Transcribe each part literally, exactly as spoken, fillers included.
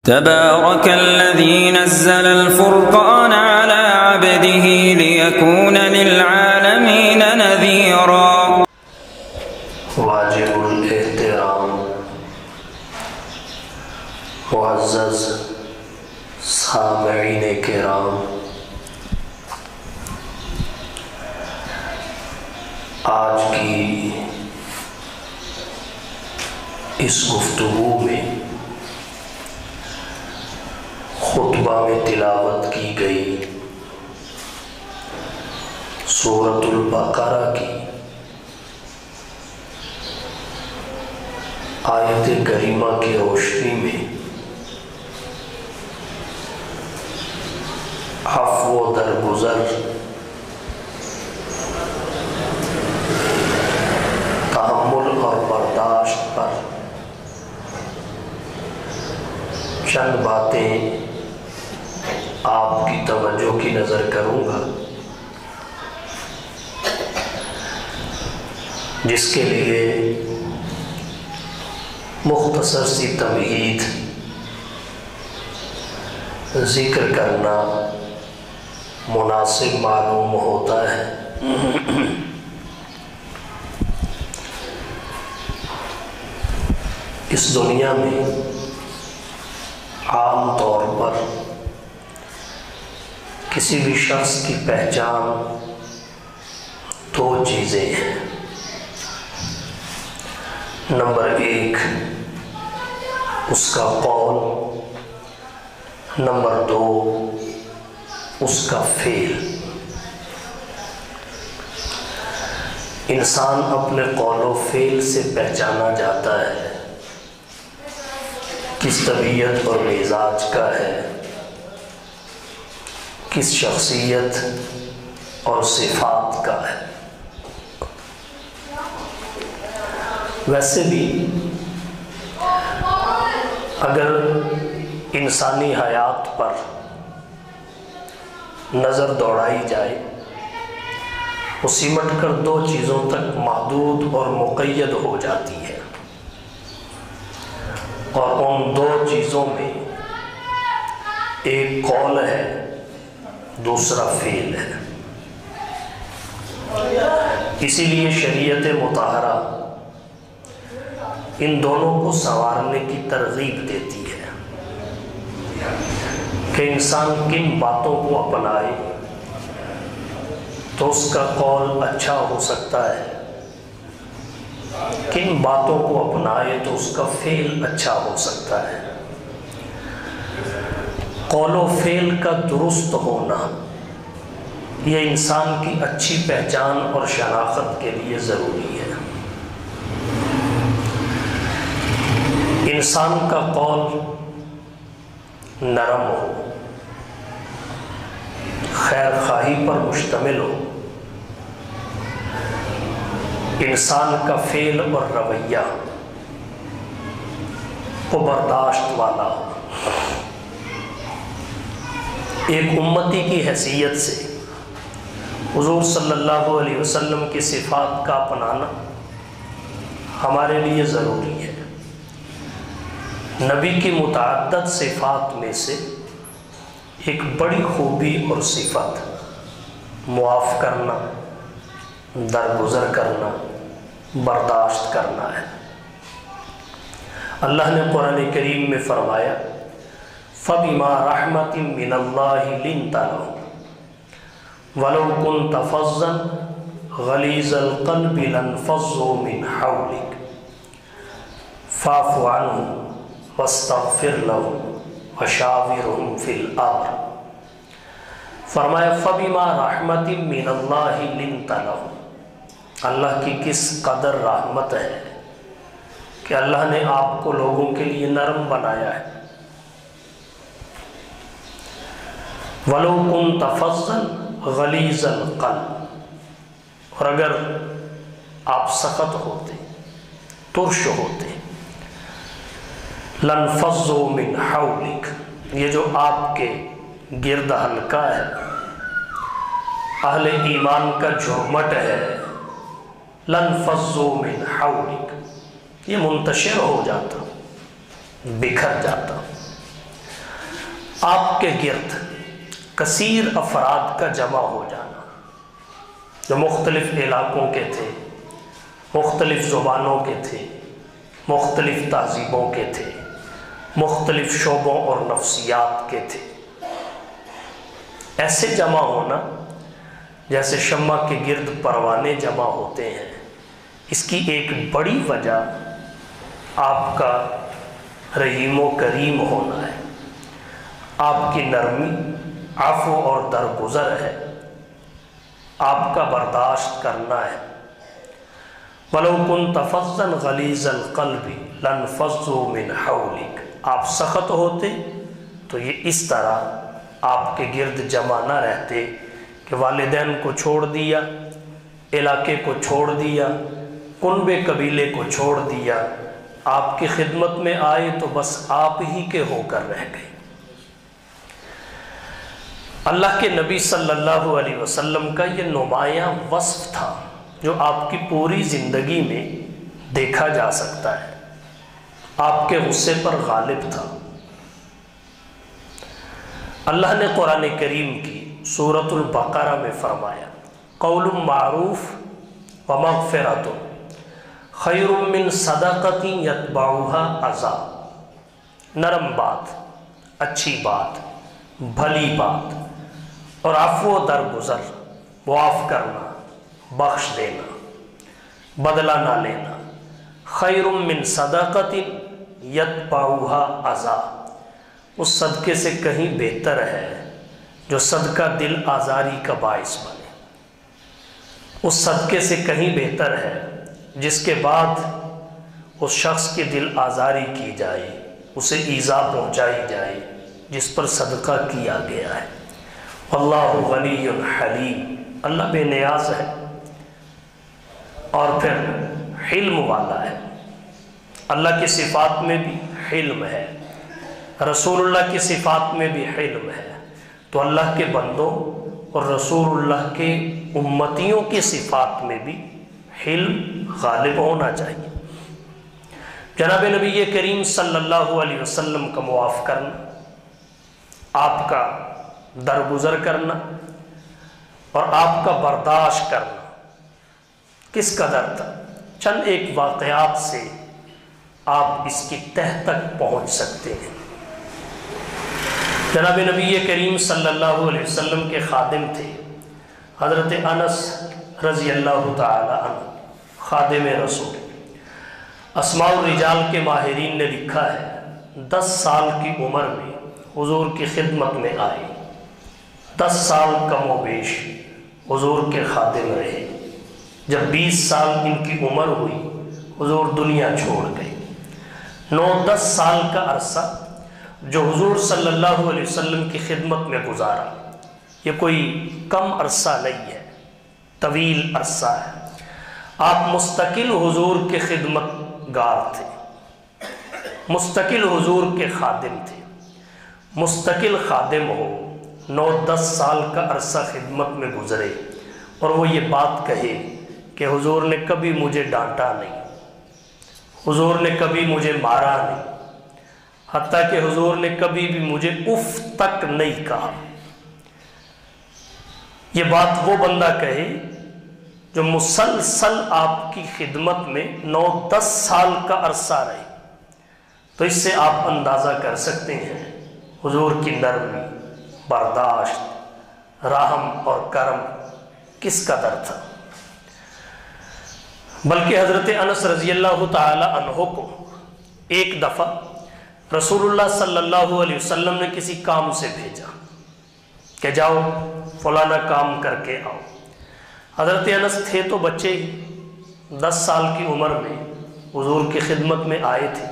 تبارك الذي نزل الفرقان على عبده ليكون للعالمين نذيرا. واجب الاحترام. معزز سامعین کرام، آج کی اس گفتگو میں خطبہ میں تلاوت کی گئی سورۃ البقرہ کی آیت کریمہ کی روشنی میں عفو و درگزر، تحمل اور برداشت پر چند باتیں آپ کی توجہ کی نظر کروں گا، جس کے لیے مختصر سی تمہید ذکر کرنا مناسب معلوم ہوتا ہے۔ اس دنیا میں عام طور پر کسی بھی شخص کی پہچان دو چیزیں ہیں۔ نمبر ایک اس کا قول، نمبر دو اس کا فعل۔ انسان اپنے قول و فعل سے پہچانا جاتا ہے کس طبیعت اور مزاج کا ہے، کس شخصیت اور صفات کا ہے۔ ویسے بھی اگر انسانی حیات پر نظر دوڑائی جائے، وہ سمٹ کر دو چیزوں تک محدود اور مقید ہو جاتی ہے، اور ان دو چیزوں میں ایک قول ہے، دوسرا فعل ہے۔ اسی لیے شریعت مطہرہ ان دونوں کو سنوارنے کی ترغیب دیتی ہے کہ انسان کن باتوں کو اپنائے تو اس کا قول اچھا ہو سکتا ہے، کن باتوں کو اپنائے تو اس کا فعل اچھا ہو سکتا ہے۔ قول و فعل کا درست ہونا یہ انسان کی اچھی پہچان اور شناخت کے لیے ضروری ہے۔ انسان کا قول نرم ہو، خیر خواہی پر مشتمل ہو، انسان کا فعل اور رویہ وہ برداشت والا ہو۔ ایک امتی کی حیثیت سے حضور صلی اللہ علیہ وسلم کی صفات کا اپنانا ہمارے لیے ضروری ہے۔ نبی کی متعدد صفات میں سے ایک بڑی خوبی اور صفت معاف کرنا، درگزر کرنا، برداشت کرنا ہے۔ اللہ نے قرآن کریم میں فرمایا فَبِمَا رَحْمَةٍ مِّنَ اللَّهِ لِنْتَ لَهُمْ وَلَوْ كُنْتَ فَظًّا غَلِيظَ الْقَلْبِ لَانفَضُّوا مِنْ حَوْلِكَ فَاعْفُ عَنْهُمْ وَاسْتَغْفِرْ لَهُمْ وَشَاوِرْهُمْ فِي الْأَمْرِ۔ فرمایا فَبِمَا رَحْمَةٍ مِّنَ اللَّهِ لِنْتَ لَهُمْ، اللہ کی کس قدر رحمت ہے کہ اللہ نے آپ کو لوگوں کے لیے نرم بنایا ہے۔ وَلَوْ كُنْتَ فَظًّا غَلِيظَ الْقَلْبِ، اور اگر آپ سخت ہوتے، ترش ہوتے، لَانفَضُّوا مِنْ حَوْلِكَ، یہ جو آپ کے گرد حلقہ ہے، اہل ایمان کا جھرمٹ ہے، لَانفَضُّوا مِنْ حَوْلِكَ، یہ منتشر ہو جاتا، بکھر جاتا۔ آپ کے گرد کثیر افراد کا جمع ہو جانا جو مختلف علاقوں کے تھے، مختلف زبانوں کے تھے، مختلف تہذیبوں کے تھے، مختلف شعبوں اور نفسیات کے تھے، ایسے جمع ہونا جیسے شمع کے گرد پروانے جمع ہوتے ہیں، اس کی ایک بڑی وجہ آپ کا رحیم و کریم ہونا ہے، آپ کی نرمی، عفو اور درگزر ہے، آپ کا برداشت کرنا ہے۔ وَلَوْ كُنْتَ فَظًّا غَلِيظَ الْقَلْبِ لَانفَضُّوا مِنْ حَوْلِكَ، آپ سخت ہوتے تو یہ اس طرح آپ کے گرد جمع نہ رہتے کہ والدین کو چھوڑ دیا، علاقے کو چھوڑ دیا، کنبے قبیلے کو چھوڑ دیا، آپ کی خدمت میں آئے تو بس آپ ہی کے ہو کر رہ گئے۔ اللہ کے نبی صلی اللہ علیہ وسلم کا یہ نمایاں وصف تھا جو آپ کی پوری زندگی میں دیکھا جا سکتا ہے، آپ کے غصے پر غالب تھا۔ اللہ نے قرآن کریم کی سورۃ البقرہ میں فرمایا، قول معروف ومغفرۃ خیر من صدقۃ یتبعها اذی، نرم بات، اچھی بات، بھلی بات اور عفو و درگزر، معاف کرنا، بخش دینا، بدلہ نہ لینا، خیر من صدقۃ یتبعها اذی، اس صدقے سے کہیں بہتر ہے جو صدقہ دل آزاری کا باعث بنے، اس صدقے سے کہیں بہتر ہے جس کے بعد اس شخص کی دل آزاری کی جائے، اسے ایذا پہنچائی جائے جس پر صدقہ کیا گیا ہے۔ واللہ غنی حلیم، اللہ بے نیاز ہے اور پھر حلم والا ہے۔ اللہ کی صفات میں بھی حلم ہے، رسول اللہ کی صفات میں بھی حلم ہے، تو اللہ کے بندوں اور رسول اللہ کے امتیوں کی صفات میں بھی حلم غالب ہونا چاہیے۔ جناب نبی کریم صلی اللہ علیہ وسلم کا معاف کرنا، آپ کا درگزر کرنا اور آپ کا برداشت کرنا کس قدر تھا، چند ایک واقعات سے آپ اس کی تہ تک پہنچ سکتے ہیں۔ جناب نبی کریم صلی اللہ علیہ وسلم کے خادم تھے حضرت انس رضی اللہ تعالی عنہ، خادم رسول۔ اسماء الرجال کے ماہرین نے لکھا ہے دس سال کی عمر میں حضور کی خدمت میں آئے، دس سال کم و بیش حضور کے خادم رہے، جب بیس سال ان کی عمر ہوئی حضور دنیا چھوڑ گئے۔ نو دس سال کا عرصہ جو حضور صلی اللہ علیہ وسلم کی خدمت میں گزارا، یہ کوئی کم عرصہ نہیں ہے، طویل عرصہ ہے۔ آپ مستقل حضور کے خدمت گار تھے، مستقل حضور کے خادم تھے۔ مستقل خادم ہو، نو دس سال کا عرصہ خدمت میں گزرے اور وہ یہ بات کہے کہ حضور نے کبھی مجھے ڈانٹا نہیں، حضور نے کبھی مجھے مارا نہیں، حتیٰ کہ حضور نے کبھی بھی مجھے اف تک نہیں کہا۔ یہ بات وہ بندہ کہے جو مسلسل آپ کی خدمت میں نو دس سال کا عرصہ رہے، تو اس سے آپ اندازہ کر سکتے ہیں حضور کی نرمی، برداشت، رحم اور کرم کس قدر تھا۔ بلکہ حضرت انس رضی اللہ تعالی عنہ کو ایک دفعہ رسول اللہ صلی اللہ علیہ وسلم نے کسی کام سے بھیجا کہ جاؤ فلانا کام کر کے آؤ۔ حضرت انس تھے تو بچے ہی، دس سال کی عمر میں حضور کی خدمت میں آئے تھے۔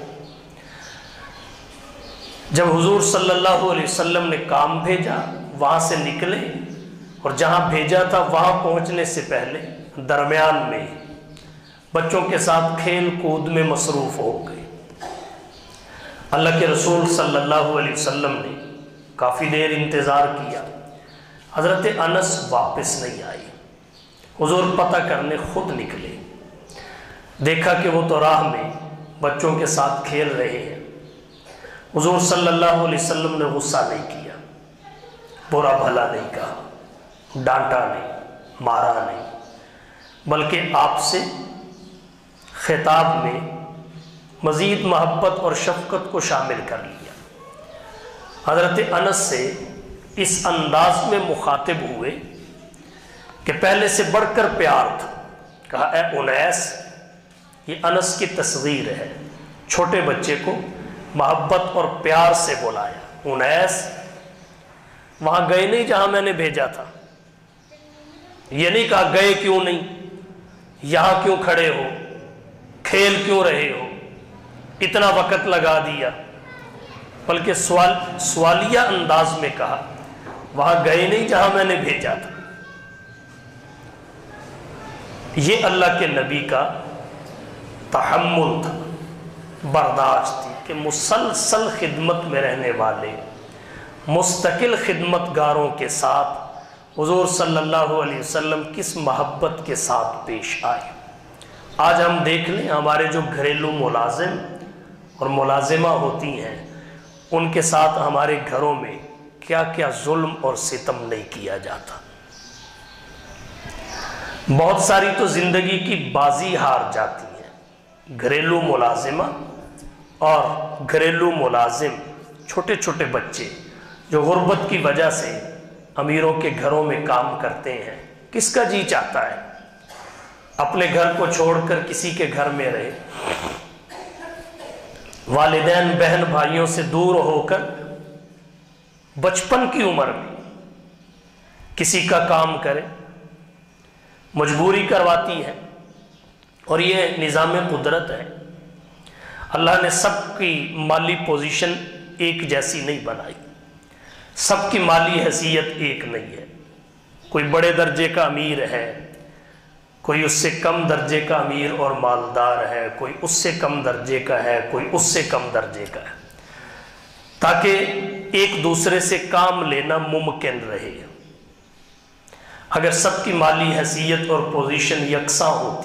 جب حضور صلی اللہ علیہ وسلم نے کام بھیجا، وہاں سے نکلے اور جہاں بھیجا تھا وہاں پہنچنے سے پہلے درمیان میں بچوں کے ساتھ کھیل کود میں مصروف ہو گئے۔ اللہ کے رسول صلی اللہ علیہ وسلم نے کافی دیر انتظار کیا، حضرت انس واپس نہیں آئی۔ حضور پتہ کرنے خود نکلے، دیکھا کہ وہ تو راہ میں بچوں کے ساتھ کھیل رہے ہیں۔ حضور صلی اللہ علیہ وسلم نے غصہ نہیں کیا، برا بھلا نہیں کہا، ڈانٹا نہیں، مارا نہیں، بلکہ آپ سے خطاب میں مزید محبت اور شفقت کو شامل کر لیا۔ حضرت انس سے اس انداز میں مخاطب ہوئے کہ پہلے سے بڑھ کر پیار تھا۔ کہا اے انیس، یہ انس کی تصغیر ہے، چھوٹے بچے کو محبت اور پیار سے بلایا، انیس وہاں گئے نہیں جہاں میں نے بھیجا تھا۔ یہ نہیں کہا گئے کیوں نہیں، یہاں کیوں کھڑے ہو، کھیل کیوں رہے ہو، اتنا وقت لگا دیا، بلکہ سوال سوالیہ انداز میں کہا وہاں گئے نہیں جہاں میں نے بھیجا تھا۔ یہ اللہ کے نبی کا تحمل تھا، برداشت تھی کہ مسلسل خدمت میں رہنے والے مستقل خدمت گاروں کے ساتھ حضور صلی اللہ علیہ وسلم کس محبت کے ساتھ پیش آئے۔ آج ہم دیکھ لیں ہمارے جو گھریلو ملازم اور ملازمہ ہوتی ہیں، ان کے ساتھ ہمارے گھروں میں کیا کیا ظلم اور ستم نہیں کیا جاتا۔ بہت ساری تو زندگی کی بازی ہار جاتی ہیں گھریلو ملازمہ اور گھریلو ملازم، چھوٹے چھوٹے بچے جو غربت کی وجہ سے امیروں کے گھروں میں کام کرتے ہیں۔ کس کا جی چاہتا ہے اپنے گھر کو چھوڑ کر کسی کے گھر میں رہے، والدین بہن بھائیوں سے دور ہو کر بچپن کی عمر میں کسی کا کام کرے؟ مجبوری کرواتی ہے، اور یہ نظام قدرت ہے۔ اللہ نے سب کی مالی پوزیشن ایک جیسی نہیں بنائی، سب کی مالی حیثیت ایک نہیں ہے۔ کوئی بڑے درجے کا امیر ہے، کوئی اس سے کم درجے کا امیر اور مالدار ہے، کوئی اس سے کم درجے کا ہے، کوئی اس سے کم درجے کا ہے، تاکہ ایک دوسرے سے کام لینا ممکن رہے۔ اگر سب کی مالی حیثیت اور پوزیشن یکساں ہوتی،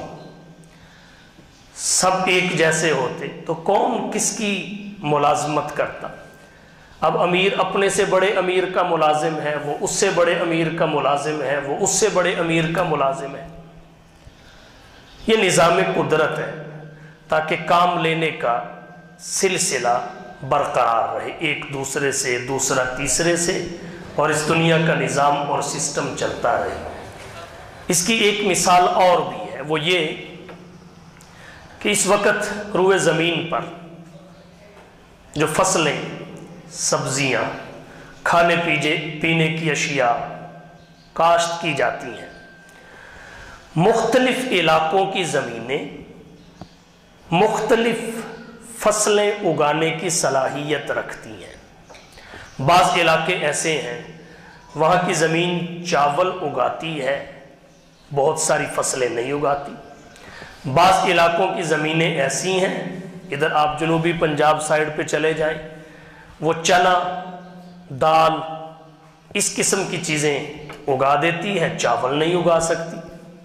سب ایک جیسے ہوتے، تو کون کس کی ملازمت کرتا؟ اب امیر اپنے سے بڑے امیر کا ملازم ہے، وہ اس سے بڑے امیر کا ملازم ہے، وہ اس سے بڑے امیر کا ملازم ہے۔ یہ نظام قدرت ہے تاکہ کام لینے کا سلسلہ برقرار رہے، ایک دوسرے سے، دوسرا تیسرے سے، اور اس دنیا کا نظام اور سسٹم چلتا رہے۔ اس کی ایک مثال اور بھی ہے، وہ یہ کہ اس وقت روئے زمین پر جو فصلیں، سبزیاں، کھانے پینے کی اشیاء کاشت کی جاتی ہیں، مختلف علاقوں کی زمینیں مختلف فصلیں اگانے کی صلاحیت رکھتی ہیں۔ بعض علاقے ایسے ہیں وہاں کی زمین چاول اگاتی ہے، بہت ساری فصلیں نہیں اگاتی۔ بعض علاقوں کی زمینیں ایسی ہیں، ادھر آپ جنوبی پنجاب سائیڈ پہ چلے جائیں، وہ چنا، دال، اس قسم کی چیزیں اگا دیتی ہے، چاول نہیں اگا سکتی۔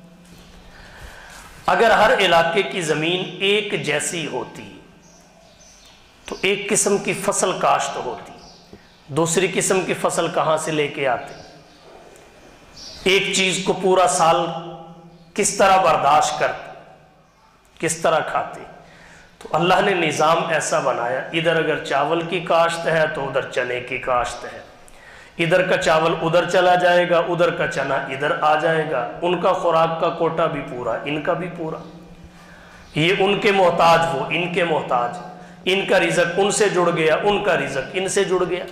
اگر ہر علاقے کی زمین ایک جیسی ہوتی تو ایک قسم کی فصل کاشت ہوتی، دوسری قسم کی فصل کہاں سے لے کے آتے؟ ایک چیز کو پورا سال کس طرح برداشت کرتے، کس طرح کھاتے؟ تو اللہ نے نظام ایسا بنایا، ادھر اگر چاول کی کاشت ہے تو ادھر چنے کی کاشت ہے، ادھر کا چاول ادھر چلا جائے گا، ادھر کا چنا ادھر آ جائے گا، ان کا خوراک کا کوٹا بھی پورا، ان کا بھی پورا، یہ ان کے محتاج، وہ ان کے محتاج، ان کا رزق ان سے جڑ گیا، ان کا رزق ان سے جڑ گیا۔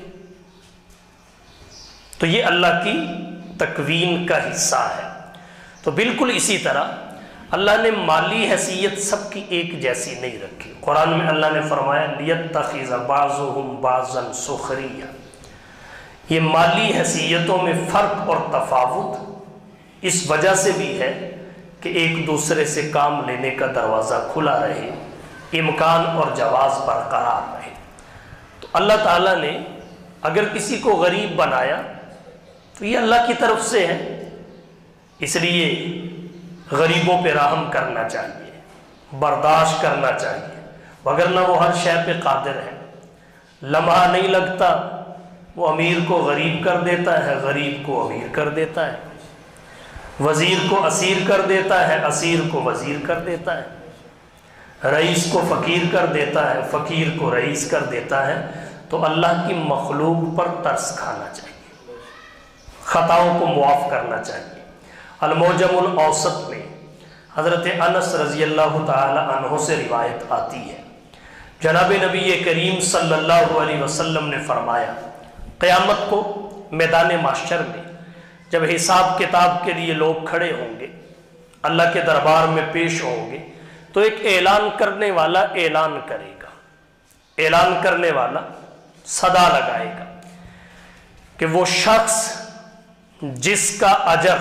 تو یہ اللہ کی تکوین کا حصہ ہے۔ تو بالکل اسی طرح اللہ نے مالی حیثیت سب کی ایک جیسی نہیں رکھی۔ قرآن میں اللہ نے فرمایا لِيَتَّخِذَ بَعْضُهُمْ بَعْضًا سُخْرِيًّا، یہ مالی حیثیتوں میں فرق اور تفاوت اس وجہ سے بھی ہے کہ ایک دوسرے سے کام لینے کا دروازہ کھلا رہے، امکان اور جواز برقرار رہے۔ تو اللہ تعالیٰ نے اگر کسی کو غریب بنایا تو یہ اللہ کی طرف سے ہے، اس لیے غریبوں پہ رحم کرنا چاہیے، برداشت کرنا چاہیے، وگرنہ وہ ہر شے پہ قادر ہے۔ لمحہ نہیں لگتا وہ امیر کو غریب کر دیتا ہے، غریب کو امیر کر دیتا ہے، وزیر کو اسیر کر دیتا ہے، اسیر کو وزیر کر دیتا ہے، رئیس کو فقیر کر دیتا ہے، فقیر کو رئیس کر دیتا ہے۔ تو اللہ کی مخلوق پر ترس کھانا چاہیے، خطاؤں کو معاف کرنا چاہیے۔ المعجم الاوسط میں حضرت انس رضی اللہ تعالی عنہ سے روایت آتی ہے، جناب نبی کریم صلی اللہ علیہ وسلم نے فرمایا، قیامت کو میدان محشر میں جب حساب کتاب کے لیے لوگ کھڑے ہوں گے، اللہ کے دربار میں پیش ہوں گے، تو ایک اعلان کرنے والا اعلان کرے گا، اعلان کرنے والا صدا لگائے گا کہ وہ شخص جس کا اجر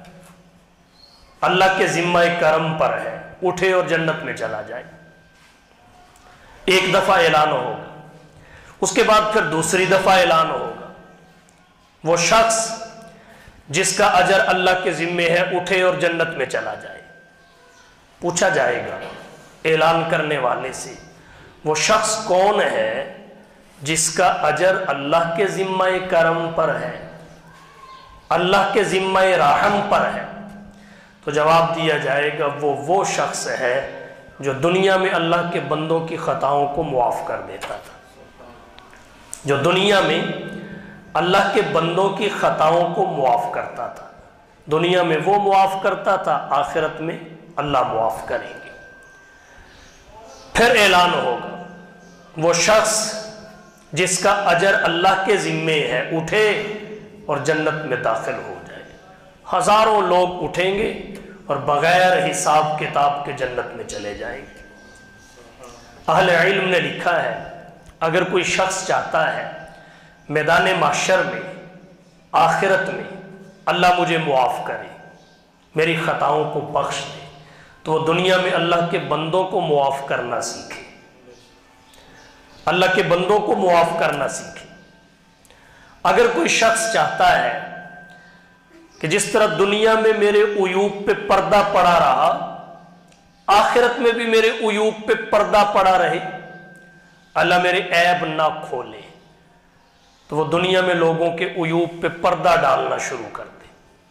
اللہ کے ذمہ کرم پر ہے اٹھے اور جنت میں چلا جائے۔ ایک دفعہ اعلان ہوگا، اس کے بعد پھر دوسری دفعہ اعلان ہوگا، وہ شخص جس کا اجر اللہ کے ذمے ہے اٹھے اور جنت میں چلا جائے۔ پوچھا جائے گا اعلان کرنے والے سے، وہ شخص کون ہے جس کا اجر اللہ کے ذمہ کرم پر ہے، اللہ کے ذمہ رحم پر ہے؟ تو جواب دیا جائے گا وہ وہ شخص ہے جو دنیا میں اللہ کے بندوں کی خطاؤں کو معاف کر دیتا تھا، جو دنیا میں اللہ کے بندوں کی خطاؤں کو معاف کرتا تھا، دنیا میں وہ معاف کرتا تھا، آخرت میں اللہ معاف کریں گے۔ پھر اعلان ہوگا، وہ شخص جس کا اجر اللہ کے ذمے ہے اٹھے اور جنت میں داخل ہو جائے۔ ہزاروں لوگ اٹھیں گے اور بغیر حساب کتاب کے جنت میں چلے جائیں گے۔ اہل علم نے لکھا ہے، اگر کوئی شخص چاہتا ہے میدان محشر میں، آخرت میں اللہ مجھے معاف کرے، میری خطاؤں کو بخش دے، تو وہ دنیا میں اللہ کے بندوں کو معاف کرنا سیکھے، اللہ کے بندوں کو معاف کرنا سیکھے۔ اگر کوئی شخص چاہتا ہے کہ جس طرح دنیا میں میرے عیوب پہ پردہ پڑا رہا، آخرت میں بھی میرے عیوب پہ پردہ پڑا رہے، اللہ میرے عیب نہ کھولے، تو وہ دنیا میں لوگوں کے عیوب پہ پردہ ڈالنا شروع کر دے،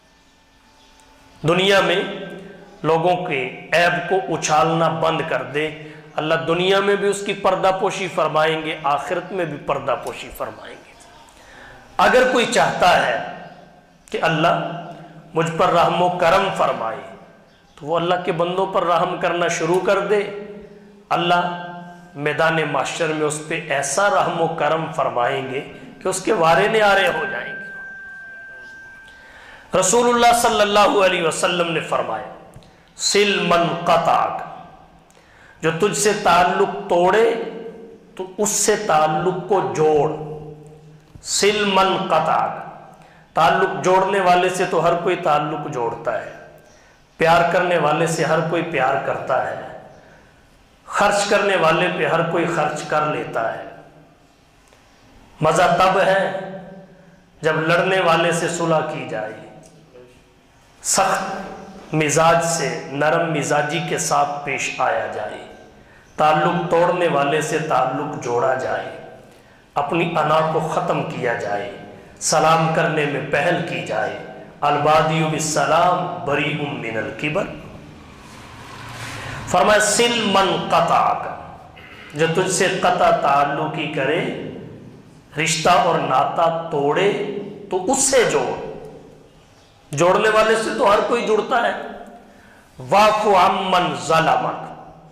دنیا میں لوگوں کے عیب کو اچھالنا بند کر دے۔ اللہ دنیا میں بھی اس کی پردہ پوشی فرمائیں گے، آخرت میں بھی پردہ پوشی فرمائیں گے۔ اگر کوئی چاہتا ہے کہ اللہ مجھ پر رحم و کرم فرمائے، تو وہ اللہ کے بندوں پر رحم کرنا شروع کر دے، اللہ میدان محشر میں اس پہ ایسا رحم و کرم فرمائیں گے کہ اس کے وارے نعارے ہو جائیں گے۔ رسول اللہ صلی اللہ علیہ وسلم نے فرمایا، سل من قطعک، جو تجھ سے تعلق توڑے تو اس سے تعلق کو جوڑ۔ سل من قطعک، تعلق جوڑنے والے سے تو ہر کوئی تعلق جوڑتا ہے، پیار کرنے والے سے ہر کوئی پیار کرتا ہے، خرچ کرنے والے پہ ہر کوئی خرچ کر لیتا ہے۔ مزہ تب ہے جب لڑنے والے سے صلح کی جائے، سخت مزاج سے نرم مزاجی کے ساتھ پیش آیا جائے، تعلق توڑنے والے سے تعلق جوڑا جائے، اپنی انا کو ختم کیا جائے، سلام کرنے میں پہل کی جائے۔ البادی بالسلام بریء من الکبر۔ فرمایا سل من قطعک، جو تجھ سے قطع تعلقی کرے، رشتہ اور ناتا توڑے تو اس سے جوڑ۔ جوڑنے والے سے تو ہر کوئی جڑتا ہے۔ واعف عمن ظلمک،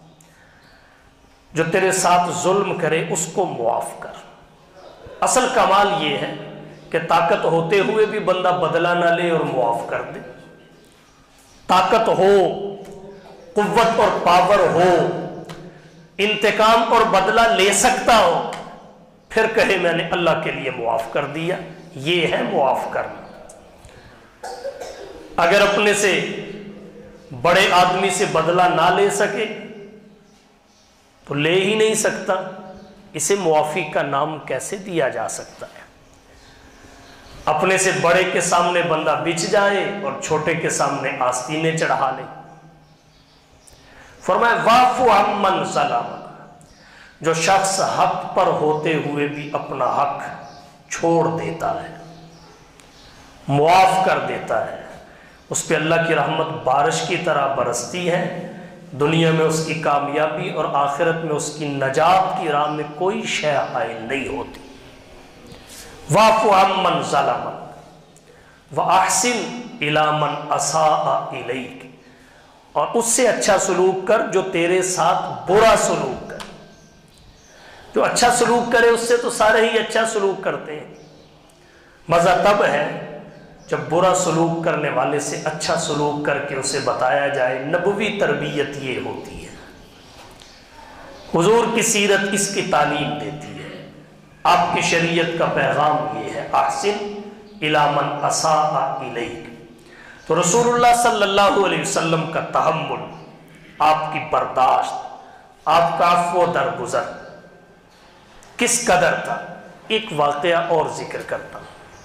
جو تیرے ساتھ ظلم کرے اس کو معاف کر۔ اصل کمال یہ ہے کہ طاقت ہوتے ہوئے بھی بندہ بدلہ نہ لے اور معاف کر دے۔ طاقت ہو، قوت اور پاور ہو، انتقام اور بدلہ لے سکتا ہو، پھر کہے میں نے اللہ کے لیے معاف کر دیا، یہ ہے معاف کرنا۔ اگر اپنے سے بڑے آدمی سے بدلہ نہ لے سکے تو لے ہی نہیں سکتا، اسے معافی کا نام کیسے دیا جا سکتا ہے؟ اپنے سے بڑے کے سامنے بندہ بچ جائے اور چھوٹے کے سامنے آستینے چڑھا لے۔ فرمایا واعف عمن ظلم، جو شخص حق پر ہوتے ہوئے بھی اپنا حق چھوڑ دیتا ہے، معاف کر دیتا ہے، اس پہ اللہ کی رحمت بارش کی طرح برستی ہے، دنیا میں اس کی کامیابی اور آخرت میں اس کی نجات کی راہ میں کوئی شے حائل نہیں ہوتی۔ واعف عمن ظلمک واحسن الی من اساء الیک، اور اس سے اچھا سلوک کر جو تیرے ساتھ برا سلوک کر۔ جو اچھا سلوک کرے اس سے تو سارے ہی اچھا سلوک کرتے ہیں، مزہ تب ہے جب برا سلوک کرنے والے سے اچھا سلوک کر کے اسے بتایا جائے۔ نبوی تربیت یہ ہوتی ہے، حضور کی سیرت اس کی تعلیم دیتی ہے، آپ کی شریعت کا پیغام یہ ہے، احسن الی من اساء الیک۔ تو رسول اللہ صلی اللہ علیہ وسلم کا تحمل، آپ کی برداشت، آپ کا عفو درگزر کس قدر تھا، ایک واقعہ اور ذکر کرتا ہوں۔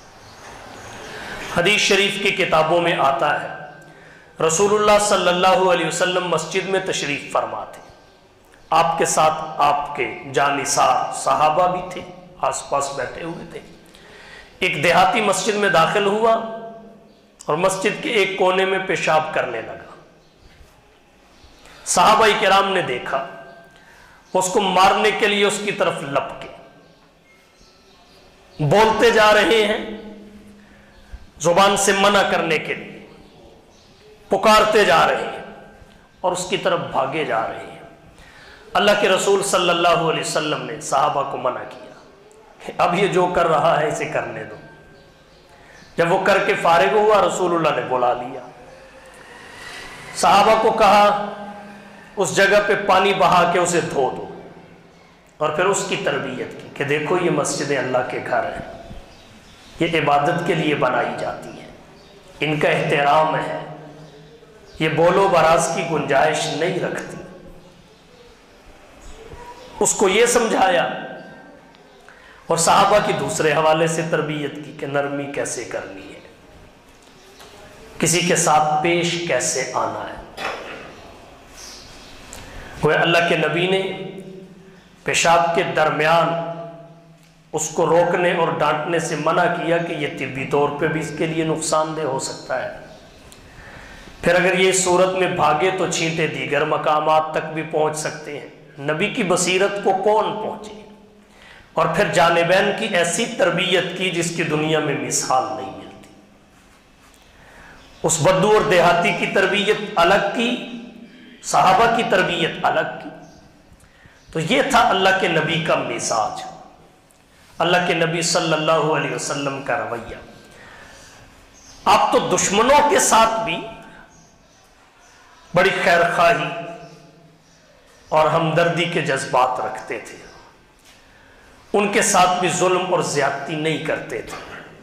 حدیث شریف کی کتابوں میں آتا ہے رسول اللہ صلی اللہ علیہ وسلم مسجد میں تشریف فرما تھے، آپ کے ساتھ آپ کے جانثار صحابہ بھی تھے، آس پاس بیٹھے ہوئے تھے۔ ایک دیہاتی مسجد میں داخل ہوا اور مسجد کے ایک کونے میں پیشاب کرنے لگا۔ صحابہ کرام نے دیکھا، اس کو مارنے کے لیے اس کی طرف لپکے، بولتے جا رہے ہیں زبان سے منع کرنے کے لیے، پکارتے جا رہے ہیں اور اس کی طرف بھاگے جا رہے ہیں۔ اللہ کے رسول صلی اللہ علیہ وسلم نے صحابہ کو منع کیا کہ اب یہ جو کر رہا ہے اسے کرنے دو۔ جب وہ کر کے فارغ ہوا، رسول اللہ نے بلا لیا، صحابہ کو کہا اس جگہ پہ پانی بہا کے اسے دھو دو، اور پھر اس کی تربیت کی کہ دیکھو یہ مسجدیں اللہ کے گھر ہیں، یہ عبادت کے لیے بنائی جاتی ہیں، ان کا احترام ہے، یہ بولو براز کی گنجائش نہیں رکھتی۔ اس کو یہ سمجھایا اور صحابہ کی دوسرے حوالے سے تربیت کی کہ نرمی کیسے کرنی ہے، کسی کے ساتھ پیش کیسے آنا ہے۔ وہ اللہ کے نبی نے پیشاب کے درمیان اس کو روکنے اور ڈانٹنے سے منع کیا کہ یہ طبی طور پہ بھی اس کے لیے نقصان دہ ہو سکتا ہے، پھر اگر یہ اس صورت میں بھاگے تو چھینٹے دیگر مقامات تک بھی پہنچ سکتے ہیں۔ نبی کی بصیرت کو کون پہنچے، اور پھر جانبین کی ایسی تربیت کی جس کی دنیا میں مثال نہیں ملتی۔ اس بدو اور دیہاتی کی تربیت الگ کی، صحابہ کی تربیت الگ کی۔ تو یہ تھا اللہ کے نبی کا مزاج، اللہ کے نبی صلی اللہ علیہ وسلم کا رویہ۔ آپ تو دشمنوں کے ساتھ بھی بڑی خیرخواہی اور ہمدردی کے جذبات رکھتے تھے، ان کے ساتھ بھی ظلم اور زیادتی نہیں کرتے تھے۔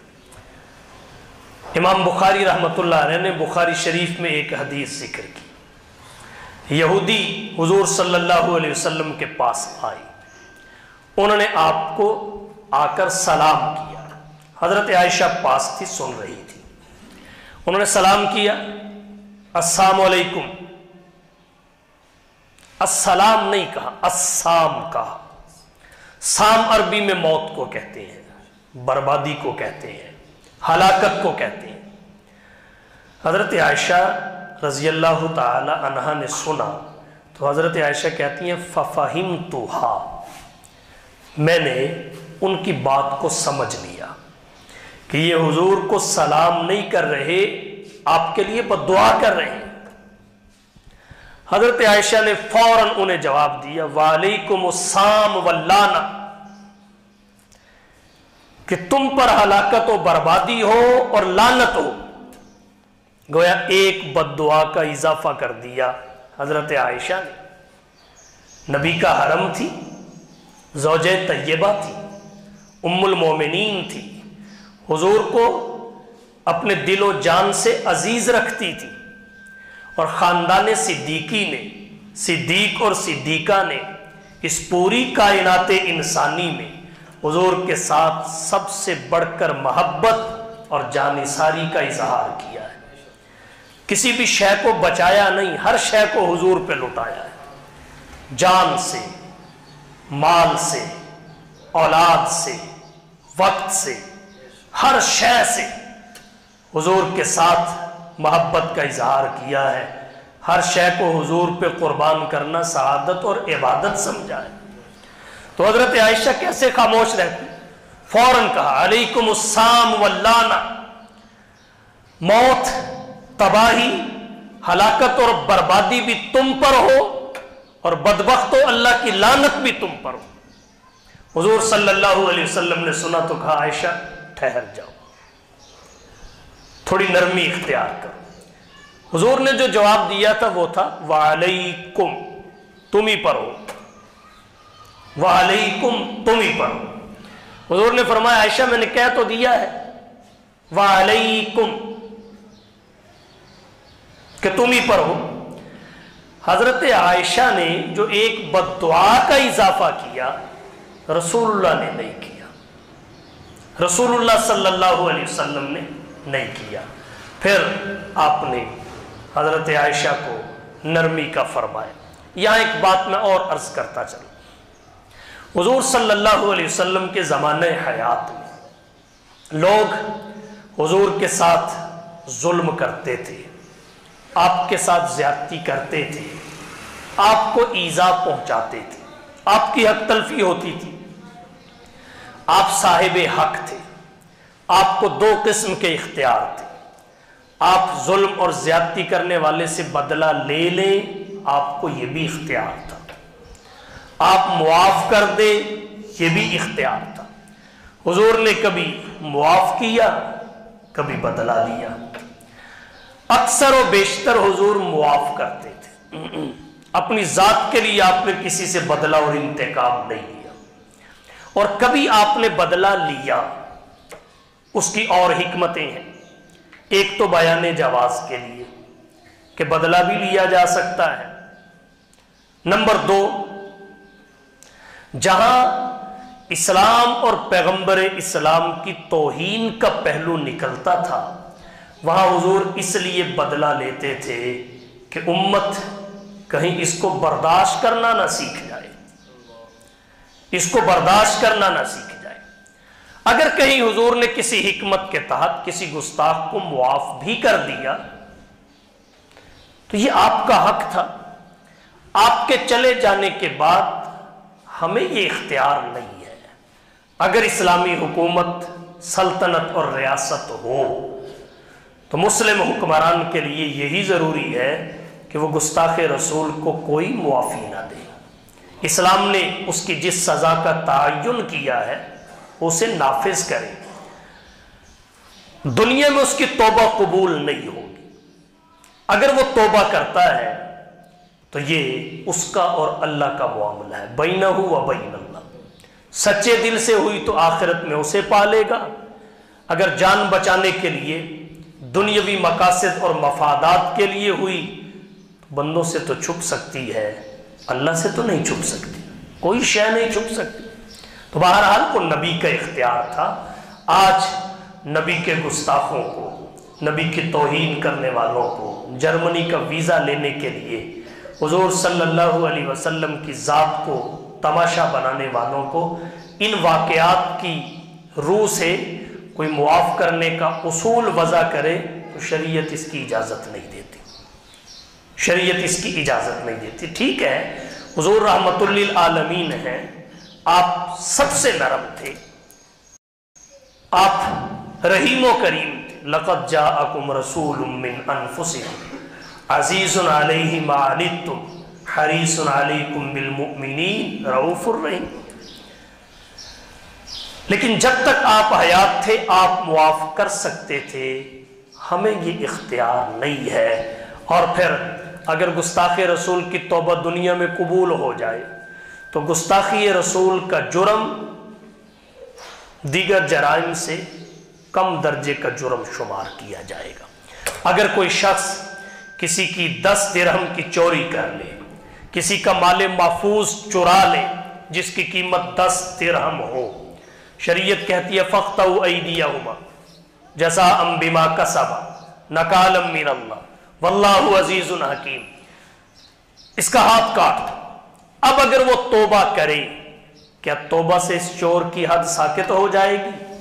امام بخاری رحمۃ اللہ علیہ نے بخاری شریف میں ایک حدیث ذکر کی، یہودی حضور صلی اللہ علیہ وسلم کے پاس آئی، انہوں نے آپ کو آ کر سلام کیا، حضرت عائشہ پاس تھی سن رہی تھی، انہوں نے سلام کیا، السلام علیکم، السلام نہیں کہا، السام کہا۔ سام عربی میں موت کو کہتے ہیں، بربادی کو کہتے ہیں، ہلاکت کو کہتے ہیں۔ حضرت عائشہ رضی اللہ تعالی عنہا نے سنا تو حضرت عائشہ کہتی ہیں فَفَهِمْتُهَا، میں نے ان کی بات کو سمجھ لیا کہ یہ حضور کو سلام نہیں کر رہے، آپ کے لیے بد دعا کر رہے ہیں۔ حضرت عائشہ نے فوراً انہیں جواب دیا وعلیکم السلام واللعنہ، کہ تم پر ہلاکت و بربادی ہو اور لعنت ہو۔ گویا ایک بد دعا کا اضافہ کر دیا حضرت عائشہ نے۔ نبی کا حرم تھی، زوجہ طیبہ تھی، ام المومنین تھی، حضور کو اپنے دل و جان سے عزیز رکھتی تھی، اور خاندان صدیقی نے، صدیق اور صدیقہ نے اس پوری کائنات انسانی میں حضور کے ساتھ سب سے بڑھ کر محبت اور جانثاری کا اظہار کیا ہے۔ کسی بھی شے کو بچایا نہیں، ہر شے کو حضور پہ لٹایا ہے، جان سے، مال سے، اولاد سے، وقت سے، ہر شے سے حضور کے ساتھ محبت کا اظہار کیا ہے، ہر شے کو حضور پہ قربان کرنا سعادت اور عبادت سمجھا ہے۔ تو حضرت عائشہ کیسے خاموش رہتی؟ فوراً کہا علیکم السام واللعنہ، موت، تباہی، ہلاکت اور بربادی بھی تم پر ہو اور بدبختو اللہ کی لعنت بھی تم پر ہو۔ حضور صلی اللہ علیہ وسلم نے سنا تو کہا عائشہ ٹھہر جاؤ، تھوڑی نرمی اختیار کرو۔ حضور نے جو جواب دیا تھا وہ تھا وعلیکم، تم ہی پر ہو، وعلیکم، تم ہی پر ہو۔ حضور نے فرمایا عائشہ میں نے کہہ تو دیا ہے وعلیکم کہ تم ہی پر ہو۔ حضرت عائشہ نے جو ایک بد دعا کا اضافہ کیا رسول اللہ نے نہیں کیا، رسول اللہ صلی اللہ علیہ وسلم نے نہیں کیا۔ پھر آپ نے حضرت عائشہ کو نرمی کا فرمایا۔ یہاں ایک بات میں اور عرض کرتا چلوں، حضور صلی اللہ علیہ وسلم کے زمانہ حیات میں لوگ حضور کے ساتھ ظلم کرتے تھے، آپ کے ساتھ زیادتی کرتے تھے، آپ کو ایذا پہنچاتے تھے، آپ کی حق تلفی ہوتی تھی۔ آپ صاحب حق تھے، آپ کو دو قسم کے اختیار تھے، آپ ظلم اور زیادتی کرنے والے سے بدلہ لے لیں، آپ کو یہ بھی اختیار تھا، آپ معاف کر دیں، یہ بھی اختیار تھا۔ حضور نے کبھی معاف کیا، کبھی بدلہ لیا، اکثر و بیشتر حضور معاف کرتے تھے، اپنی ذات کے لیے آپ نے کسی سے بدلہ اور انتقام نہیں لیا، اور کبھی آپ نے بدلہ لیا، اس کی اور حکمتیں ہیں۔ ایک تو بیان جواز کے لیے کہ بدلہ بھی لیا جا سکتا ہے، نمبر دو جہاں اسلام اور پیغمبر اسلام کی توہین کا پہلو نکلتا تھا وہاں حضور اس لیے بدلہ لیتے تھے کہ امت کہیں اس کو برداشت کرنا نہ سیکھ جائے، اس کو برداشت کرنا نہ سیکھ جائے۔ اگر کہیں حضور نے کسی حکمت کے تحت کسی گستاخ کو معاف بھی کر دیا تو یہ آپ کا حق تھا، آپ کے چلے جانے کے بعد ہمیں یہ اختیار نہیں ہے۔ اگر اسلامی حکومت، سلطنت اور ریاست ہو تو مسلم حکمران کے لیے یہی ضروری ہے کہ وہ گستاخ رسول کو کوئی معافی نہ دے، اسلام نے اس کی جس سزا کا تعین کیا ہے اسے نافذ کرے، دنیا میں اس کی توبہ قبول نہیں ہوگی۔ اگر وہ توبہ کرتا ہے تو یہ اس کا اور اللہ کا معاملہ ہے، بینہ و بین اللہ، سچے دل سے ہوئی تو آخرت میں اسے پالے گا، اگر جان بچانے کے لیے، دنیاوی مقاصد اور مفادات کے لیے ہوئی تو بندوں سے تو چھپ سکتی ہے، اللہ سے تو نہیں چھپ سکتی، کوئی شے نہیں چھپ سکتی۔ تو بہرحال کو نبی کا اختیار تھا۔ آج نبی کے گستاخوں کو، نبی کی توہین کرنے والوں کو جرمنی کا ویزا لینے کے لیے، حضور صلی اللہ علیہ وسلم کی ذات کو تماشا بنانے والوں کو ان واقعات کی روح سے کوئی معاف کرنے کا اصول وضع کرے تو شریعت اس کی اجازت نہیں دیتی، شریعت اس کی اجازت نہیں دیتی۔ ٹھیک ہے حضور رحمت للعالمین ہیں، آپ سب سے نرم تھے، آپ رحیم و کریم تھے۔ لقد جاءکم رسول من انفسکم عزیز علیہ ما عنتم حریص علیکم بالمؤمنین رؤوف الرحیم۔ لیکن جب تک آپ حیات تھے آپ معاف کر سکتے تھے، ہمیں یہ اختیار نہیں ہے۔ اور پھر اگر گستاخ رسول کی توبہ دنیا میں قبول ہو جائے تو گستاخی رسول کا جرم دیگر جرائم سے کم درجے کا جرم شمار کیا جائے گا۔ اگر کوئی شخص کسی کی دس درہم کی چوری کر لے، کسی کا مال محفوظ چرا لے جس کی قیمت دس درہم ہو، شریعت کہتی ہے فَاقْطَعُوا أَيْدِيَهُمَا جَزَاءً بِمَا كَسَبَا نَكَالًا مِّنَ اللَّهِ وَاللَّهُ عَزِيزٌ حَكِيمٌ، اس کا ہاتھ کاٹ دو۔ اب اگر وہ توبہ کرے، کیا توبہ سے اس چور کی حد ساکت ہو جائے گی؟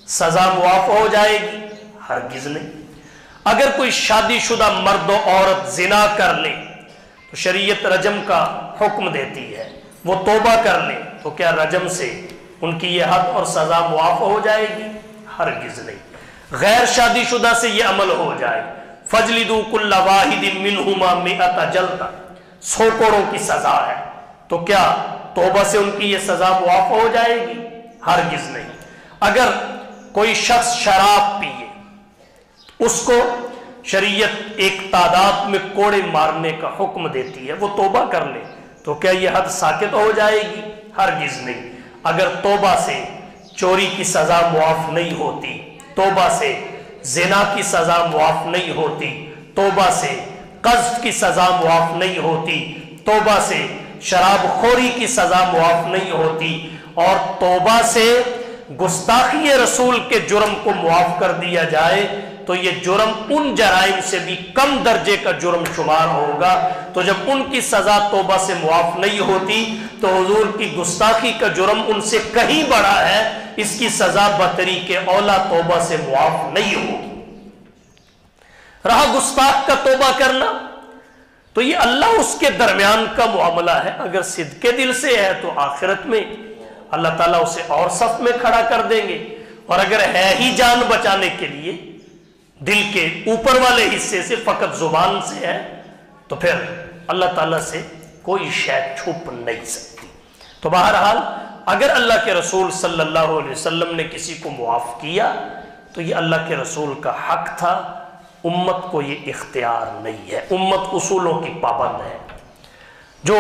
سزا معاف ہو جائے گی؟ ہرگز نہیں۔ اگر کوئی شادی شدہ مرد و عورت زنا کر لے تو شریعت رجم کا حکم دیتی ہے، وہ توبہ کر لے تو کیا رجم سے ان کی یہ حد اور سزا معاف ہو جائے گی؟ ہرگز نہیں۔ غیر شادی شدہ سے یہ عمل ہو جائے، فجلدوا کل واحد منہما مئۃ جلدہ، سو کوڑوں کی سزا ہے، تو کیا توبہ سے ان کی یہ سزا معاف ہو جائے گی؟ ہرگز نہیں۔ اگر کوئی شخص شراب پیے، اس کو شریعت ایک تعداد میں کوڑے مارنے کا حکم دیتی ہے، وہ توبہ کر لے تو کیا یہ حد ساقط ہو جائے گی؟ ہرگز نہیں۔ اگر توبہ سے چوری کی سزا معاف نہیں ہوتی، توبہ سے زنا کی سزا معاف نہیں ہوتی، توبہ سے قذف کی سزا معاف نہیں ہوتی، توبہ سے شراب خوری کی سزا معاف نہیں ہوتی، اور توبہ سے گستاخی رسول کے جرم کو معاف کر دیا جائے تو یہ جرم ان جرائم سے بھی کم درجے کا جرم شمار ہوگا۔ تو جب ان کی سزا توبہ سے معاف نہیں ہوتی تو حضور کی گستاخی کا جرم ان سے کہیں بڑا ہے، اس کی سزا بطریق اولا توبہ سے معاف نہیں ہوگی۔ رہا گستاخ کا توبہ کرنا، تو یہ اللہ اس کے درمیان کا معاملہ ہے۔ اگر صدق کے دل سے ہے تو آخرت میں اللہ تعالیٰ اسے اور صف میں کھڑا کر دیں گے، اور اگر ہے ہی جان بچانے کے لیے، دل کے اوپر والے حصے سے، فقط زبان سے ہے، تو پھر اللہ تعالیٰ سے کوئی شے چھپ نہیں سکتی۔ تو بہرحال اگر اللہ کے رسول صلی اللہ علیہ وسلم نے کسی کو معاف کیا تو یہ اللہ کے رسول کا حق تھا، امت کو یہ اختیار نہیں ہے۔ امت اصولوں کی پابند ہے۔ جو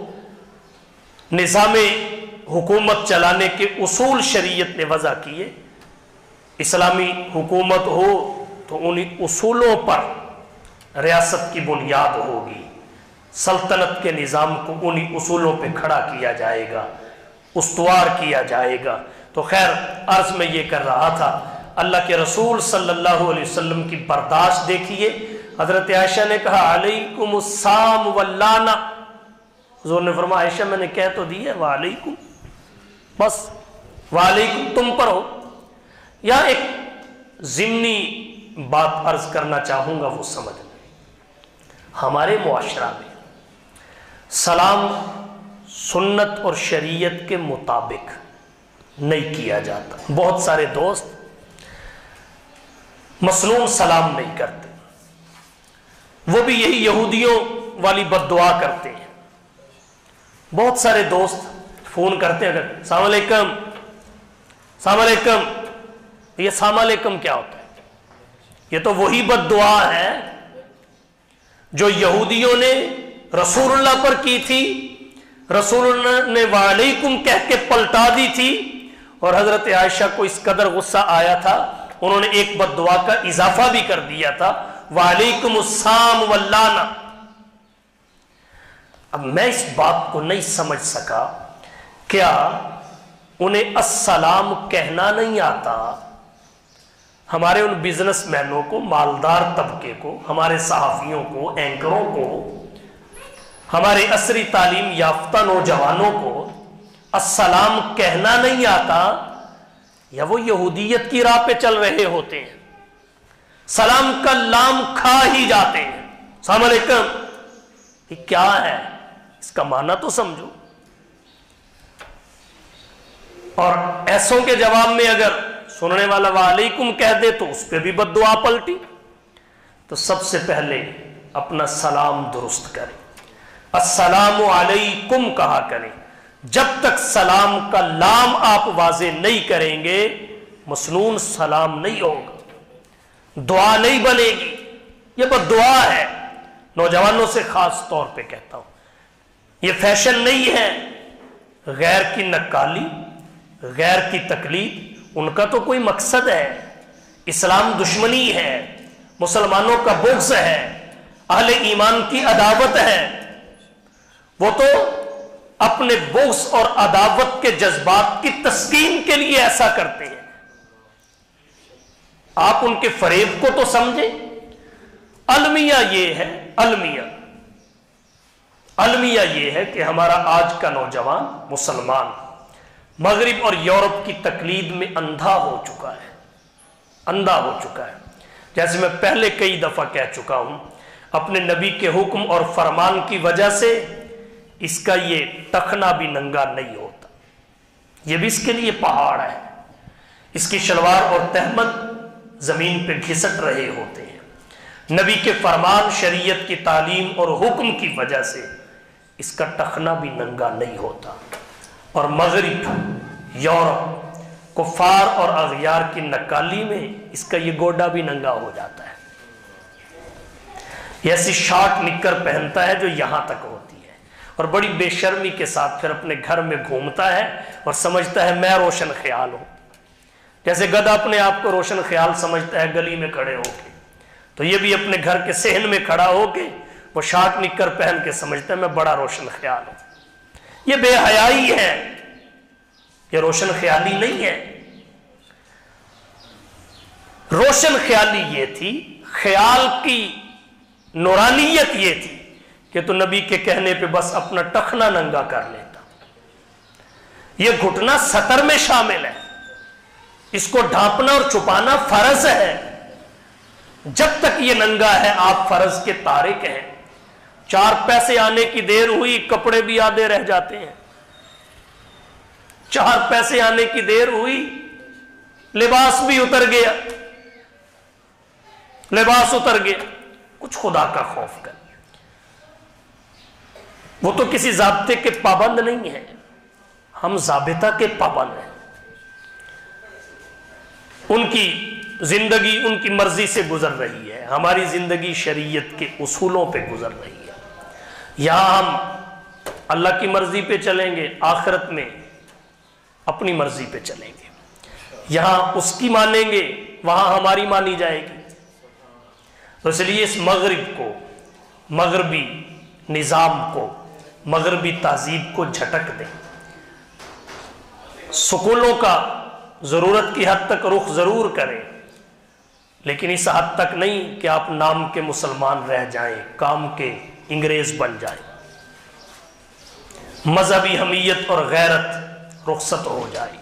نظام حکومت چلانے کے اصول شریعت نے وضع کیے، اسلامی حکومت ہو تو انہی اصولوں پر ریاست کی بنیاد ہوگی، سلطنت کے نظام کو انہی اصولوں پہ کھڑا کیا جائے گا، استوار کیا جائے گا۔ تو خیر، عرض میں یہ کر رہا تھا، اللہ کے رسول صلی اللہ علیہ وسلم کی برداشت دیکھیے۔ حضرت عائشہ نے کہا علیکم السام واللعنہ، حضور نے فرمایا عائشہ میں نے کہہ تو دی ہے وعلیکم، بس وعلیکم تم پر ہو۔ یا ایک ضمنی بات عرض کرنا چاہوں گا، وہ سمجھ لیں۔ ہمارے معاشرہ میں سلام سنت اور شریعت کے مطابق نہیں کیا جاتا۔ بہت سارے دوست مسنون سلام نہیں کرتے، وہ بھی یہی یہودیوں والی بد دعا کرتے ہیں۔ بہت سارے دوست فون کرتے ہیں، اگر السلام علیکم السلام علیکم، یہ السلام علیکم کیا ہوتا ہے؟ یہ تو وہی بد دعا ہے جو یہودیوں نے رسول اللہ پر کی تھی، رسول اللہ نے وعلیکم کہہ کے پلٹا دی تھی، اور حضرت عائشہ کو اس قدر غصہ آیا تھا انہوں نے ایک بد دعا کا اضافہ بھی کر دیا تھا، وعلیکم السلام واللعنہ۔ اب میں اس بات کو نہیں سمجھ سکا، کیا انہیں السلام کہنا نہیں آتا؟ ہمارے ان بزنس مینوں کو، مالدار طبقے کو، ہمارے صحافیوں کو، اینکروں کو، ہمارے عصری تعلیم یافتہ نوجوانوں کو السلام کہنا نہیں آتا، یا وہ یہودیت کی راہ پہ چل رہے ہوتے ہیں؟ سلام کا لام کھا ہی جاتے ہیں، السلام علیکم، یہ کیا ہے؟ اس کا معنی تو سمجھو۔ اور ایسوں کے جواب میں اگر سننے والا وعلیکم کہہ دے تو اس پہ بھی بد دعا پلٹی۔ تو سب سے پہلے اپنا سلام درست کریں، السلام علیکم کہا کریں۔ جب تک سلام کا لام آپ واضح نہیں کریں گے مسنون سلام نہیں ہوگا، دعا نہیں بنے گی، یہ بد دعا ہے۔ نوجوانوں سے خاص طور پہ کہتا ہوں، یہ فیشن نہیں ہے۔ غیر کی نکالی، غیر کی تقلید، ان کا تو کوئی مقصد ہے، اسلام دشمنی ہے، مسلمانوں کا بغض ہے، اہل ایمان کی عداوت ہے۔ وہ تو اپنے بغض اور عداوت کے جذبات کی تسکین کے لیے ایسا کرتے ہیں۔ آپ ان کے فریب کو تو سمجھیں۔ المیہ یہ ہے، المیہ المیہ یہ ہے کہ ہمارا آج کا نوجوان مسلمان مغرب اور یورپ کی تقلید میں اندھا ہو چکا ہے۔ اندھا ہو چکا ہے۔ جیسے میں پہلے کئی دفعہ کہہ چکا ہوں، اپنے نبی کے حکم اور فرمان کی وجہ سے اس کا یہ ٹخنا بھی ننگا نہیں ہوتا، یہ بھی اس کے لیے پہاڑ ہے، اس کی شلوار اور تہمت زمین پہ گھسٹ رہے ہوتے ہیں۔ نبی کے فرمان، شریعت کی تعلیم اور حکم کی وجہ سے اس کا ٹخنا بھی ننگا نہیں ہوتا۔ اور مغرب، یورپ، کفار اور اغیار کی نکالی میں اس کا یہ گوڈا بھی ننگا ہو جاتا ہے۔ یہ ایسی شارٹ نکر پہنتا ہے جو یہاں تک ہوتی ہے، اور بڑی بے شرمی کے ساتھ پھر اپنے گھر میں گھومتا ہے اور سمجھتا ہے میں روشن خیال ہوں، جیسے گدھا اپنے آپ کو روشن خیال سمجھتا ہے گلی میں کھڑے ہو کے، تو یہ بھی اپنے گھر کے صحن میں کھڑا ہو کے وہ شارٹ نکر پہن کے سمجھتا ہے میں بڑا روشن خیال ہوں۔ یہ بے حیائی ہے، یہ روشن خیالی نہیں ہے۔ روشن خیالی یہ تھی، خیال کی نورانیت یہ تھی کہ تو نبی کے کہنے پہ بس اپنا ٹخنا ننگا کر لیتا۔ یہ گھٹنا سطر میں شامل ہے، اس کو ڈھانپنا اور چھپانا فرض ہے۔ جب تک یہ ننگا ہے آپ فرض کے تارک ہیں۔ چار پیسے آنے کی دیر ہوئی، کپڑے بھی آدھے رہ جاتے ہیں۔ چار پیسے آنے کی دیر ہوئی، لباس بھی اتر گیا، لباس اتر گیا۔ کچھ خدا کا خوف کر، وہ تو کسی ضابطے کے پابند نہیں ہے، ہم ضابطہ کے پابند ہیں۔ ان کی زندگی ان کی مرضی سے گزر رہی ہے، ہماری زندگی شریعت کے اصولوں پہ گزر رہی ہے۔ یہاں ہم اللہ کی مرضی پہ چلیں گے، آخرت میں اپنی مرضی پہ چلیں گے۔ یہاں اس کی مانیں گے، وہاں ہماری مانی جائے گی۔ تو اس لیے اس مغرب کو، مغربی نظام کو، مغربی تہذیب کو جھٹک دیں۔ سکولوں کا ضرورت کی حد تک رخ ضرور کریں، لیکن اس حد تک نہیں کہ آپ نام کے مسلمان رہ جائیں، کام کے انگریز بن جائیں۔ مذہبی حمیت اور غیرت رخصت ہو جائے،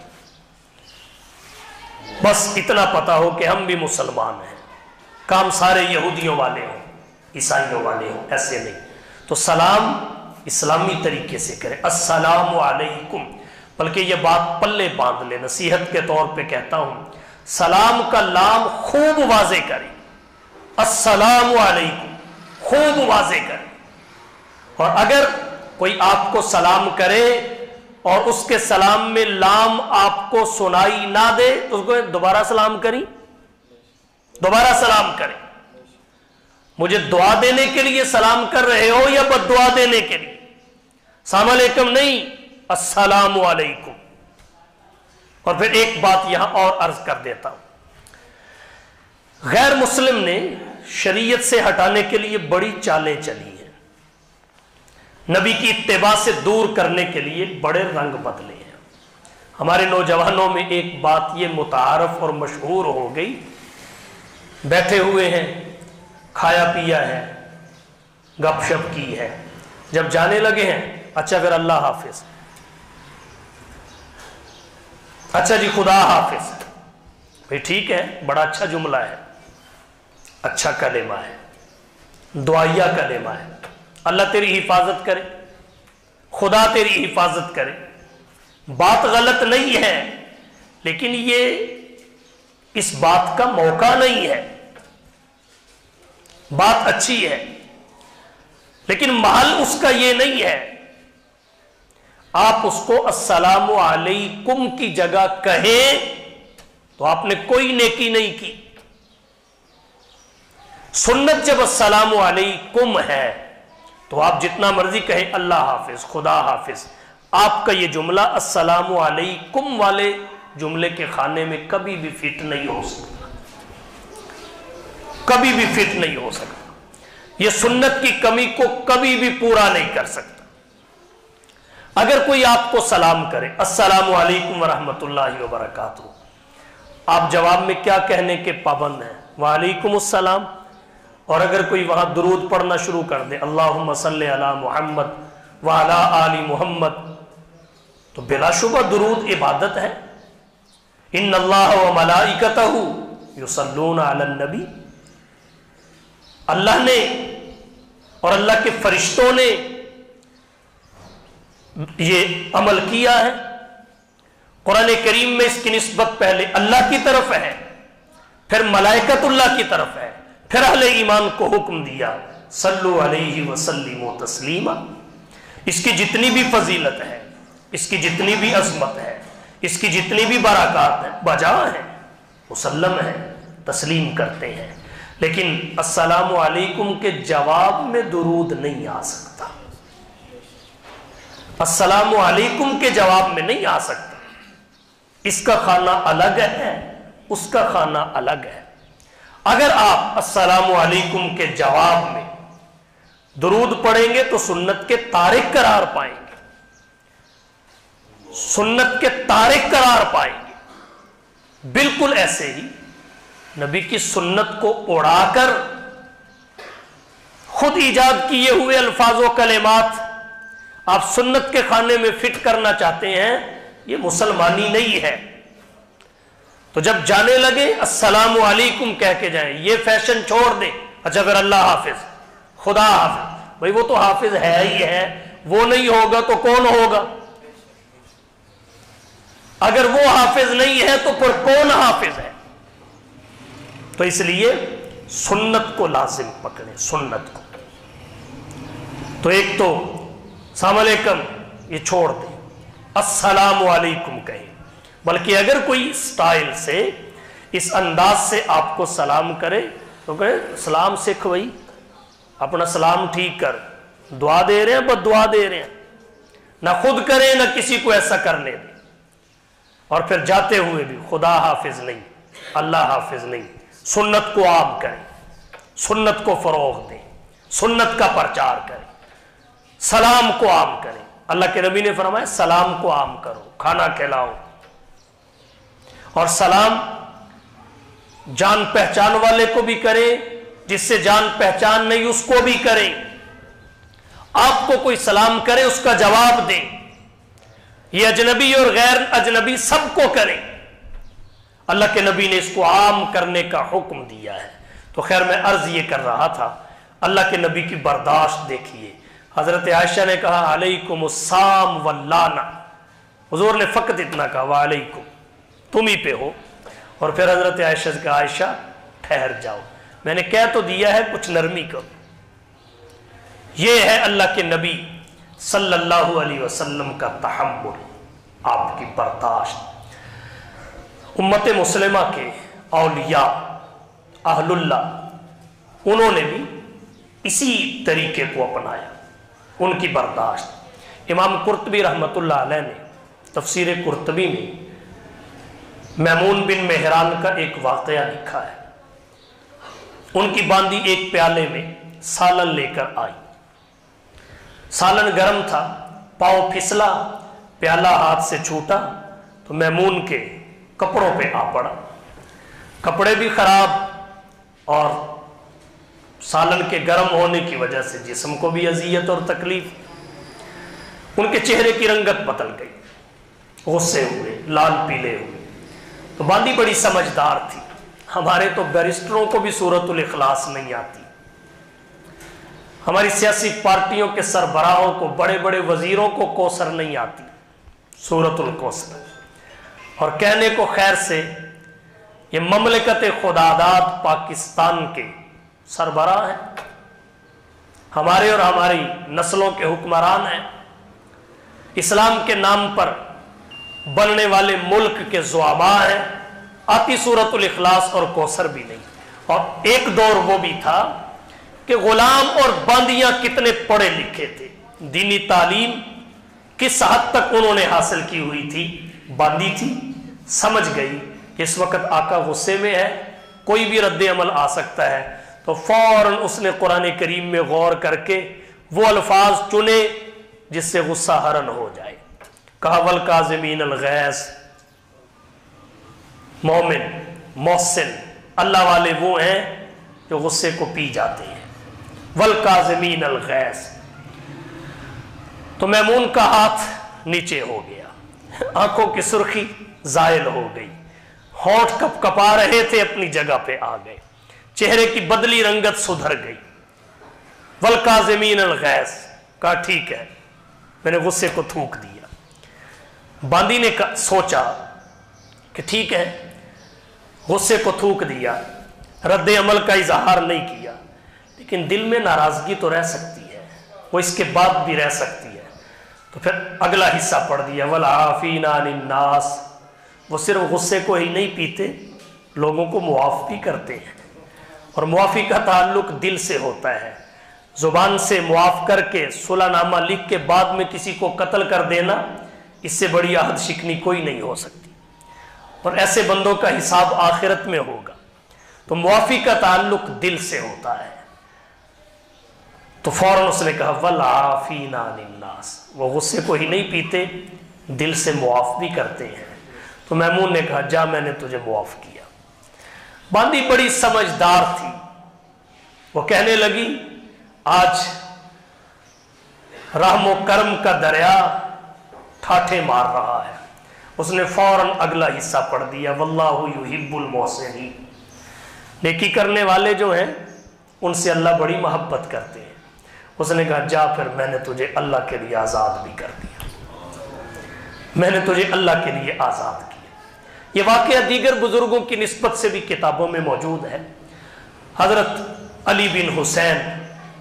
بس اتنا پتا ہو کہ ہم بھی مسلمان ہیں، کام سارے یہودیوں والے ہوں، عیسائیوں والے ہوں، ایسے نہیں۔ تو سلام اسلامی طریقے سے کریں، السلام علیکم، بلکہ یہ بات پلے باندھ لے، نصیحت کے طور پہ کہتا ہوں، سلام کا لام خوب واضح کریں، السلام علیکم خوب واضح کریں۔ اور اگر کوئی آپ کو سلام کرے اور اس کے سلام میں لام آپ کو سنائی نہ دے تو اس کو دوبارہ سلام کریں، دوبارہ سلام کریں۔ مجھے دعا دینے کے لیے سلام کر رہے ہو یا بد دعا دینے کے لیے؟ السلام علیکم نہیں، السلام علیکم۔ اور پھر ایک بات یہاں اور عرض کر دیتا ہوں، غیر مسلم نے شریعت سے ہٹانے کے لیے بڑی چالیں چلی ہیں، نبی کی اتباع سے دور کرنے کے لیے بڑے رنگ بدلے ہیں۔ ہمارے نوجوانوں میں ایک بات یہ متعارف اور مشہور ہو گئی، بیٹھے ہوئے ہیں، کھایا پیا ہے، گپ شپ کی ہے، جب جانے لگے ہیں اچھا پھر اللہ حافظ، اچھا جی خدا حافظ۔ بھئی ٹھیک ہے، بڑا اچھا جملہ ہے، اچھا کلمہ ہے، دعائیہ کلمہ ہے، اللہ تیری حفاظت کرے، خدا تیری حفاظت کرے، بات غلط نہیں ہے، لیکن یہ اس بات کا موقع نہیں ہے، بات اچھی ہے، لیکن محل اس کا یہ نہیں ہے۔ آپ اس کو السلام علیکم کی جگہ کہیں تو آپ نے کوئی نیکی نہیں کی۔ سنت جب السلام علیکم ہے تو آپ جتنا مرضی کہیں اللہ حافظ، خدا حافظ، آپ کا یہ جملہ السلام علیکم والے جملے کے خانے میں کبھی بھی فٹ نہیں ہو سکتا، کبھی بھی فٹ نہیں ہو سکتا، یہ سنت کی کمی کو کبھی بھی پورا نہیں کر سکتا۔ اگر کوئی آپ کو سلام کرے السلام علیکم ورحمۃ اللہ وبرکاتہ، آپ جواب میں کیا کہنے کے پابند ہیں؟ وعلیکم السلام۔ اور اگر کوئی وہاں درود پڑھنا شروع کر دے اللہم صلی علی محمد وعلی آل محمد، تو بلا شبہ درود عبادت ہے۔ ان اللہ و ملائکتہ युसल्लून अलन नबी, अल्लाह ने और अल्लाह के फरिश्तों ने ये अमल किया है। कुरान करीम में इसकी निस्बत पहले अल्लाह की तरफ है, फिर मलाइकतुल्लाह की तरफ है, फिर अहले ईमान को हुक्म दिया सल्लु अलैहि वसल्लिमु तस्लीमा। इसकी जितनी भी फजीलत है, इसकी जितनी भी अजमत है, इसकी जितनी भी बरकत है, बजा है, मुसल्लम है, तस्लीम करते हैं। लेकिन अस्सलामु अलैकुम के जवाब में दुरूद नहीं आ सकता, अस्सलामु अलैकुम के जवाब में नहीं आ सकता। इसका खाना अलग है, उसका खाना अलग है। अगर आप अस्सलामु अलैकुम के जवाब में दुरूद पढ़ेंगे तो सुन्नत के तारिक करार पाएंगे, सुन्नत के तारिक करार पाएंगे। बिल्कुल ऐसे ही नबी की सुन्नत को उड़ाकर खुद इजाद किए हुए अल्फाजो कलेमात आप सुन्नत के खाने में फिट करना चाहते हैं, ये मुसलमानी नहीं है। तो जब जाने लगे अस्सलामु अलैकुम कह के जाएं, ये फैशन छोड़ दें। अच्छा फिर अल्लाह हाफिज, खुदा हाफिज, भाई वो तो हाफिज है ही है, वो नहीं होगा तो कौन होगा? अगर वो हाफिज नहीं है तो फिर कौन हाफिज है? तो इसलिए सुन्नत को लाजिम पकड़े, सुन्नत को। तो एक तो अस्सलाम वालेकुम ये छोड़ दे, अस्सलामु अलैकुम कहे। बल्कि अगर कोई स्टाइल से इस अंदाज से आपको सलाम करे तो कहे सलाम सीख भाई, अपना सलाम ठीक कर, दुआ दे रहे हैं बस दुआ दे रहे हैं, ना खुद करें ना किसी को ऐसा करने दे। और फिर जाते हुए भी खुदा हाफिज नहीं, अल्लाह हाफिज नहीं, सुन्नत को आम करें, सुन्नत को फरोग दें, सुन्नत का प्रचार करें, सलाम को आम करें। अल्लाह के नबी ने फरमाया सलाम को आम करो, खाना खिलाओ। और सलाम जान पहचान वाले को भी करें, जिससे जान पहचान नहीं उसको भी करें। आपको कोई सलाम करे उसका जवाब दें, ये अजनबी और गैर अजनबी सबको करें। अल्लाह के नबी ने इसको आम करने का हुक्म दिया है। तो खैर मैं अर्ज ये कर रहा था, अल्लाह के नबी की बर्दाश्त देखिए। हजरत आयशा ने कहा अलैकुम अस्साम वल्लाना, हुजूर ने फकत इतना कहा वालेकुम, तुम ही पे हो। और फिर हजरत आयशा से कहा आयशा ठहर जाओ, मैंने कह तो दिया है कुछ नरमी करो। ये है अल्लाह के नबी सल्लल्लाहु अलैहि वसल्लम का तहम्मुल, आपकी बर्दाश्त। उम्मत मुस्लिमा के औलिया अहलुल्लाह उन्होंने भी इसी तरीके को अपनाया, उनकी बर्दाश्त। इमाम कुर्तबी रहमतुल्लाह अलैह ने तफसीर कुर्तबी में मैमून बिन मेहरान का एक वाकया लिखा है। उनकी बांदी एक प्याले में सालन लेकर आई, सालन गर्म था, पाँव फिसला, प्याला हाथ से छूटा तो मैमून के कपड़ों पे आ पड़ा। कपड़े भी खराब और सालन के गर्म होने की वजह से जिस्म को भी अजियत और तकलीफ। उनके चेहरे की रंगत बदल गई, गुस्से हुए, लाल पीले हुए। तो बांदी बड़ी समझदार थी। हमारे तो बैरिस्टरों को भी सूरतुल इखलास नहीं आती, हमारी सियासी पार्टियों के सरबराहों को, बड़े बड़े वजीरों को कौसर नहीं आती, सूरतुल कौसर। और कहने को खैर से ये ममलकत खुदादाद पाकिस्तान के सरबराह हैं, हमारे और हमारी नस्लों के हुक्मरान हैं, इस्लाम के नाम पर बनने वाले मुल्क के ज़ुआमा हैं, आती सूरतुल इखलास और कौसर भी नहीं। और एक दौर वो भी था कि गुलाम और बांदियां कितने पढ़े लिखे थे, दीनी तालीम किस हद तक उन्होंने हासिल की हुई थी। बांदी थी, समझ गई कि इस वक्त आका गुस्से में है, कोई भी रद्द अमल आ सकता है, तो फौरन उसने कुरान करीम में गौर करके वो अल्फाज चुने जिससे गुस्सा हरन हो जाए। कहा वल काज़िमीन अल गैज़, मोमिन मोहसिन अल्लाह वाले वो हैं जो गुस्से को पी जाते हैं। वल काज़िमीन अल गैज़। तो मैमून का हाथ नीचे हो गया, आंखों की सुर्खी जायल हो गई, होंठ कप कपा रहे थे अपनी जगह पे आ गए, चेहरे की बदली रंगत सुधर गई। वल काज़िमीन अल गैज़, कहा ठीक है, मैंने गुस्से को थूक दिया। बांदी ने सोचा कि ठीक है, गुस्से को थूक दिया, रद्द अमल का इजहार नहीं किया, लेकिन दिल में नाराजगी तो रह सकती है, वो इसके बाद भी रह सकती है। तो फिर अगला हिस्सा पढ़ दिया, वल आफीना अनिन नास, वो सिर्फ गुस्से को ही नहीं पीते, लोगों को मुआफ भी करते हैं। और मुआफ़ी का ताल्लुक दिल से होता है। जुबान से मुआफ करके सुलहनामा लिख के बाद में किसी को कत्ल कर देना, इससे बड़ी आहद शिकनी कोई नहीं हो सकती, और ऐसे बंदों का हिसाब आखिरत में होगा। तो मुआफ़ी का ताल्लुक दिल से होता है। तो फौरन उसने कहा वल आफीना अनिन नास, वो गुस्से को ही नहीं पीते, दिल से मुआफ भी करते हैं। तो मैमून ने कहा जा, मैंने तुझे मुआफ किया। बांदी बड़ी समझदार थी, वो कहने लगी आज रहमो करम का दरिया ठाठे मार रहा है। उसने फौरन अगला हिस्सा पढ़ दिया, वल्लाहु युहिब्बुल मोहसिनीन, नेकी करने वाले जो हैं उनसे अल्लाह बड़ी मोहब्बत करते हैं। उसने कहा जा, फिर मैंने तुझे अल्लाह के लिए आज़ाद भी कर दिया, मैंने तुझे अल्लाह के लिए आज़ाद किया। ये वाक़या दीगर बुजुर्गों की निस्बत से भी किताबों में मौजूद है। हजरत अली बिन हुसैन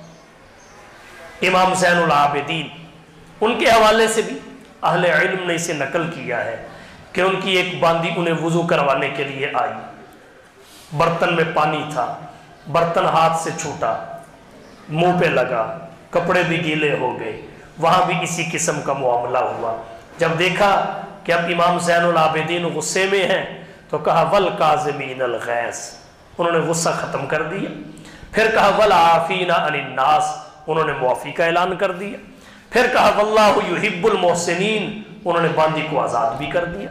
इमाम ज़ैनुल आबिदीन, उनके हवाले से भी अहले इल्म ने इसे नकल किया है कि उनकी एक बांदी उन्हें वुज़ू करवाने के लिए आई, बर्तन में पानी था, बर्तन हाथ से छूटा, मुंह पे लगा, कपड़े भी गीले हो गए, वहाँ भी इसी किस्म का मामला हुआ। जब देखा कि अब इमाम ज़ैनुल आबिदीन गुस्से में हैं, तो कहा वल काज़िमीन अल गैज़, उन्होंने गुस्सा ख़त्म कर दिया। फिर कहा वल आफीना अनिन नास, उन्होंने मुआफ़ी का ऐलान कर दिया। फिर कहा वल्लाहु युहिब्बुल मोहसिनीन, उन्होंने बांदी को आज़ाद भी कर दिया।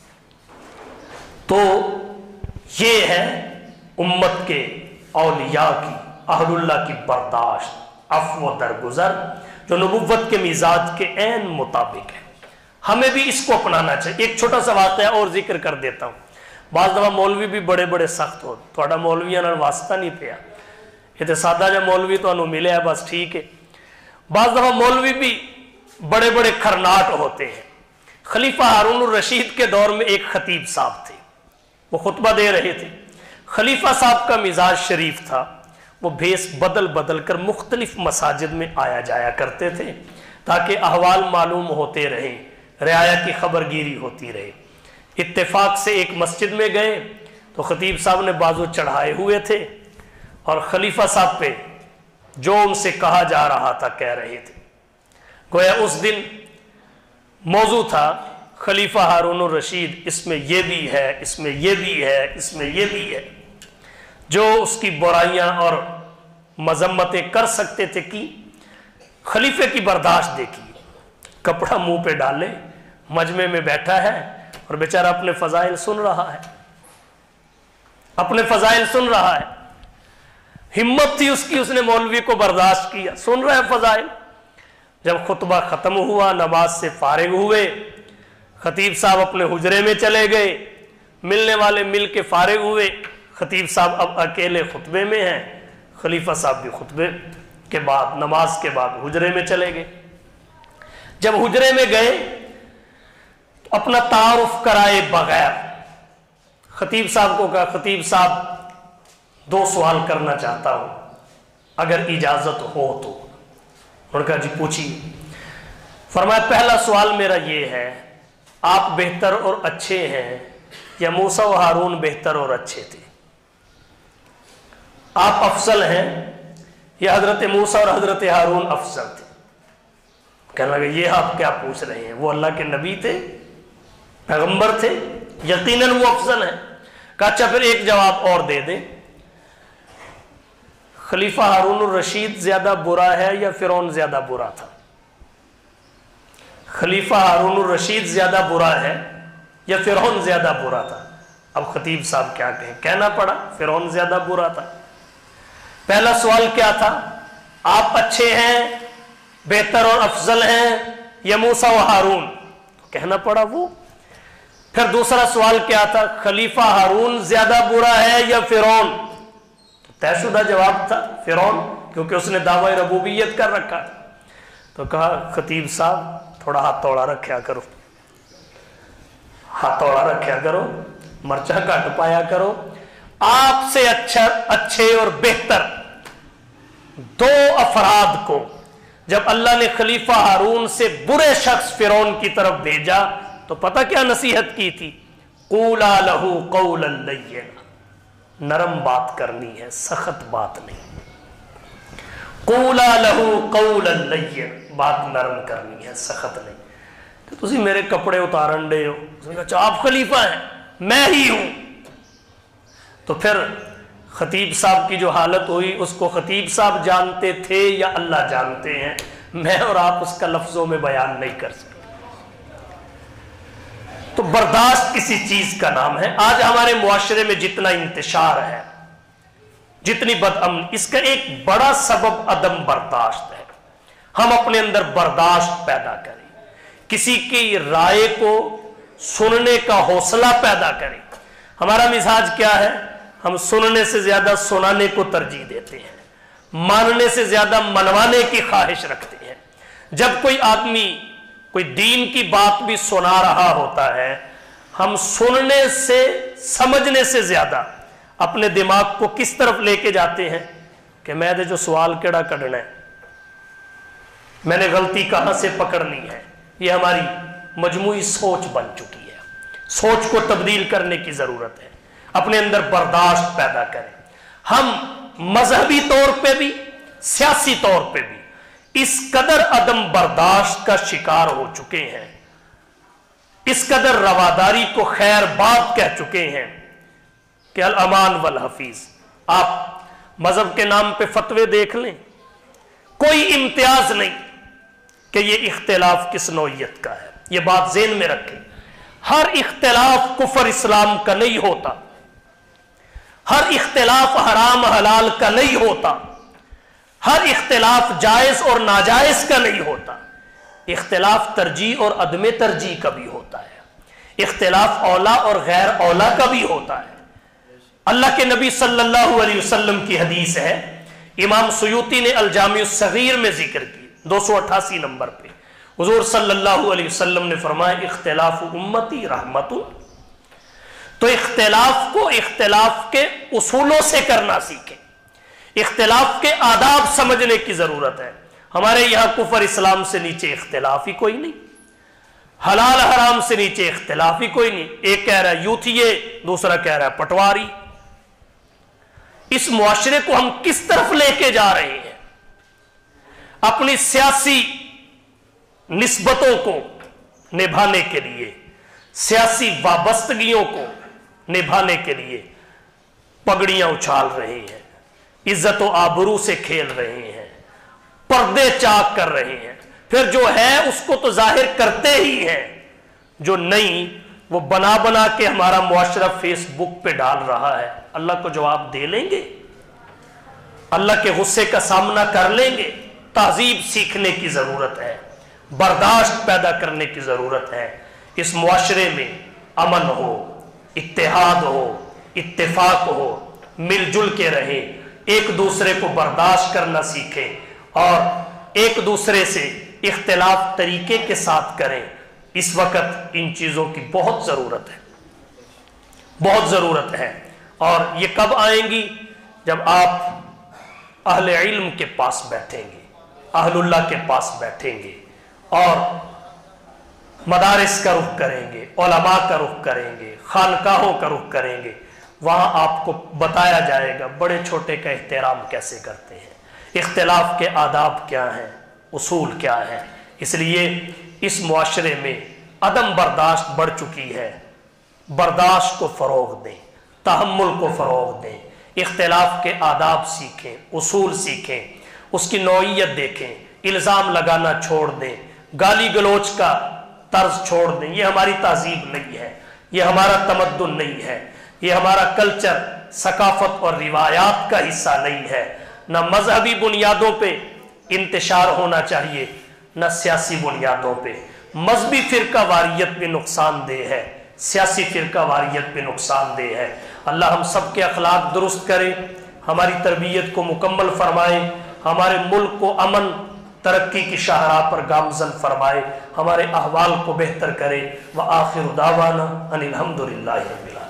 तो ये है उम्मत के औलिया की, अहलुल्लाह की बर्दाश्त, अफ़्व दरगुजर, जो नबुव्वत के मिजाज के ऐन मुताबिक है। हमें भी इसको अपनाना चाहिए। एक छोटा सा वाक़या और जिक्र कर देता हूँ। बाज़ दफ़ा मौलवी भी बड़े बड़े सख्त हो, थोड़ा मौलवियां नाल वास्ता नहीं पिया, ये तो सादा जा मौलवी तो मिले है, बस ठीक है। बाज़ दफ़ा मौलवी भी बड़े बड़े खरनाट होते हैं। खलीफा हारून रशीद के दौर में एक खतीब साहब थे, वो खुतबा दे रहे थे। खलीफा साहब का मिजाज शरीफ था, वो भेस बदल बदल कर मुख्तलिफ मसाजिद में आया जाया करते थे ताकि अहवाल मालूम होते रहे, रियाया की खबरगिरी होती रहे। इत्तेफाक से एक मस्जिद में गए तो खतीब साहब ने बाजू चढ़ाए हुए थे और खलीफा साहब पे जो उनसे कहा जा रहा था कह रहे थे। गोया उस दिन मौजू था खलीफा हारून रशीद, इसमें यह भी है, इसमें यह भी है, इसमें यह भी है। जो उसकी बुराइयां और मजम्मतें कर सकते थे कि खलीफे की बर्दाश्त देखी, कपड़ा मुंह पे डाले, मजमे में बैठा है और बेचारा अपने फजाइल सुन रहा है, अपने फजाइल सुन रहा है। हिम्मत थी उसकी, उसने मौलवी को बर्दाश्त किया, सुन रहा है फजाइल। जब खुतबा खत्म हुआ, नमाज से फारिग हुए, खतीब साहब अपने हुजरे में चले गए, मिलने वाले मिल के फारिग हुए। खतीब साहब अब अकेले खुतबे में हैं, खलीफा साहब भी खुतबे के बाद, नमाज के बाद हुजरे में चले गए। जब हुजरे में गए अपना तारुफ कराए बगैर खतीब साहब को कहा, खतीब साहब दो सवाल करना चाहता हूं, अगर इजाजत हो तो। उन्होंने कहा जी पूछिए। फरमाया पहला सवाल मेरा ये है, आप बेहतर और अच्छे हैं या मूसा और हारून बेहतर और अच्छे थे? आप अफसल हैं या हजरत मूसा और हजरत हारून अफसल थे? कहने लगे ये आप क्या पूछ रहे हैं, वो अल्लाह के नबी थे, पैगंबर थे, यकीनन वो अफसल हैं। कहा अच्छा फिर एक जवाब और दे दे, खलीफा हारून रशीद ज्यादा बुरा है या फिरौन ज्यादा बुरा था? खलीफा हारून रशीद ज्यादा बुरा है या फिरौन ज्यादा बुरा था? अब खतीब साहब क्या कहें, कहना पड़ा फिरौन ज्यादा बुरा था। पहला सवाल क्या था, आप अच्छे हैं, बेहतर और अफजल हैं या मूसा व हारून? तो कहना पड़ा वो। پھر دوسرا سوال کیا تھا؟ خلیفہ ہارون زیادہ برا ہے یا فرعون؟ طے شدہ جواب تھا فرعون، کیونکہ اس نے دعوی ربوبیت کر رکھا تھا۔ تو کہا خطیب صاحب تھوڑا ہاتھ توڑا رکھیا کرو، ہاتھ توڑا رکھیا کرو، مرچہ کٹ پایا کرو، آپ سے اچھا اچھے اور بہتر دو افراد کو جب اللہ نے خلیفہ ہارون سے برے شخص فرعون کی طرف بھیجا تو پتہ کیا نصیحت کی تھی؟ قولا لہو قولا لینا، نرم بات کرنی ہے، سخت بات نہیں۔ قولا لہو قولا لینا، بات نرم کرنی ہے، سخت نہیں۔ تو تسی میرے کپڑے اتارن دے ہو، اس نے کہا اچھا آپ خلیفہ ہیں، میں ہی ہوں۔ تو پھر خطیب صاحب کی جو حالت ہوئی اس کو خطیب صاحب جانتے تھے یا اللہ جانتے ہیں، میں اور آپ اس کا لفظوں میں بیان نہیں کر سکتے۔ تو برداشت کسی چیز کا نام ہے۔ آج ہمارے معاشرے میں جتنا انتشار ہے، جتنی بدامن، اس کا ایک بڑا سبب عدم برداشت ہے۔ ہم اپنے اندر برداشت پیدا کریں، کسی کی رائے کو سننے کا حوصلہ پیدا کریں۔ ہمارا مزاج کیا ہے؟ ہم سننے سے زیادہ سنانے کو ترجیح دیتے ہیں، ماننے سے زیادہ منوانے کی خواہش رکھتے ہیں۔ جب کوئی آدمی کوئی دین کی بات بھی سنا رہا ہوتا ہے، ہم سننے سے سمجھنے سے زیادہ اپنے دماغ کو کس طرف لے کے جاتے ہیں کہ میں دے جو سوال کیڑا کڈنا ہے، میں نے غلطی کہاں سے پکڑنی ہے۔ یہ ہماری مجموعی سوچ بن چکی ہے۔ سوچ کو تبدیل کرنے کی ضرورت ہے، اپنے اندر برداشت پیدا کریں۔ ہم مذہبی طور پہ بھی سیاسی طور پہ بھی اس قدر عدم برداشت کا شکار ہو چکے ہیں، اس قدر رواداری کو خیر بات کہہ چکے ہیں کہ الامان والحفیظ۔ آپ مذہب کے نام پہ فتوے دیکھ لیں، کوئی امتیاز نہیں کہ یہ اختلاف کس نوعیت کا ہے، یہ بات ذہن میں رکھیں۔ ہر اختلاف کفر اسلام کا نہیں ہوتا، ہر اختلاف حرام حلال کا نہیں ہوتا، ہر اختلاف جائز اور ناجائز کا نہیں ہوتا۔ اختلاف ترجیح اور عدم ترجیح کا بھی ہوتا ہے، اختلاف اولا اور غیر اولا کا بھی ہوتا ہے۔ اللہ کے نبی صلی اللہ علیہ وسلم کی حدیث ہے، امام سیوطی نے الجامع الصغیر میں ذکر کی، دو سو اٹھاسی نمبر پہ۔ حضور صلی اللہ علیہ وسلم نے فرمایا اختلاف امتی رحمت۔ تو اختلاف کو اختلاف کے اصولوں سے کرنا سیکھیں، اختلاف کے آداب سمجھنے کی ضرورت ہے۔ ہمارے یہاں کفر اسلام سے نیچے اختلاف ہی کوئی نہیں، حلال حرام سے نیچے اختلاف ہی کوئی نہیں۔ ایک کہہ رہا ہے یوتھیے، دوسرا کہہ رہا ہے پٹواری۔ اس معاشرے کو ہم کس طرف لے کے جا رہے ہیں؟ اپنی سیاسی نسبتوں کو نبھانے کے لیے، سیاسی وابستگیوں کو نبھانے کے لیے پگڑیاں اچھال رہے ہیں، عزت و آبرو سے کھیل رہے ہیں، پردے چاک کر رہے ہیں۔ پھر جو ہے اس کو تو ظاہر کرتے ہی ہیں، جو نہیں وہ بنا بنا کے ہمارا معاشرہ فیس بک پہ ڈال رہا ہے۔ اللہ کو جواب دے لیں گے؟ اللہ کے غصے کا سامنا کر لیں گے؟ تہذیب سیکھنے کی ضرورت ہے، برداشت پیدا کرنے کی ضرورت ہے۔ اس معاشرے میں امن ہو، اتحاد ہو، اتفاق ہو، مل جل کے رہیں، ایک دوسرے کو برداشت کرنا سیکھیں اور ایک دوسرے سے اختلاف طریقے کے ساتھ کریں۔ اس وقت ان چیزوں کی بہت ضرورت ہے، بہت ضرورت ہے۔ اور یہ کب آئیں گی؟ جب آپ اہل علم کے پاس بیٹھیں گے، اہل اللہ کے پاس بیٹھیں گے اور مدارس کا رخ کریں گے، علماء کا رخ کریں گے، خانقاہوں کا رخ کریں گے۔ وہاں آپ کو بتایا جائے گا بڑے چھوٹے کا احترام کیسے کرتے ہیں، اختلاف کے آداب کیا ہیں، اصول کیا ہیں۔ اس لیے اس معاشرے میں عدم برداشت بڑھ چکی ہے۔ برداشت کو فروغ دیں، تحمل کو فروغ دیں، اختلاف کے آداب سیکھیں، اصول سیکھیں، اس کی نوعیت دیکھیں، الزام لگانا چھوڑ دیں، گالی گلوچ کا طرز چھوڑ دیں۔ یہ ہماری تہذیب نہیں ہے، یہ ہمارا تمدن نہیں ہے، یہ ہمارا کلچر، ثقافت اور روایات کا حصہ نہیں ہے۔ نہ مذہبی بنیادوں پہ انتشار ہونا چاہیے، نہ سیاسی بنیادوں پہ۔ مذہبی فرقہ واریت بھی نقصان دہ ہے، سیاسی فرقہ واریت پہ نقصان دہ ہے۔ اللہ ہم سب کے اخلاق درست کرے، ہماری تربیت کو مکمل فرمائے، ہمارے ملک کو امن ترقی کی شاہراہ پر گامزن فرمائے، ہمارے احوال کو بہتر کرے۔ وآخر دعوانا ان الحمد للہ رب العالمین۔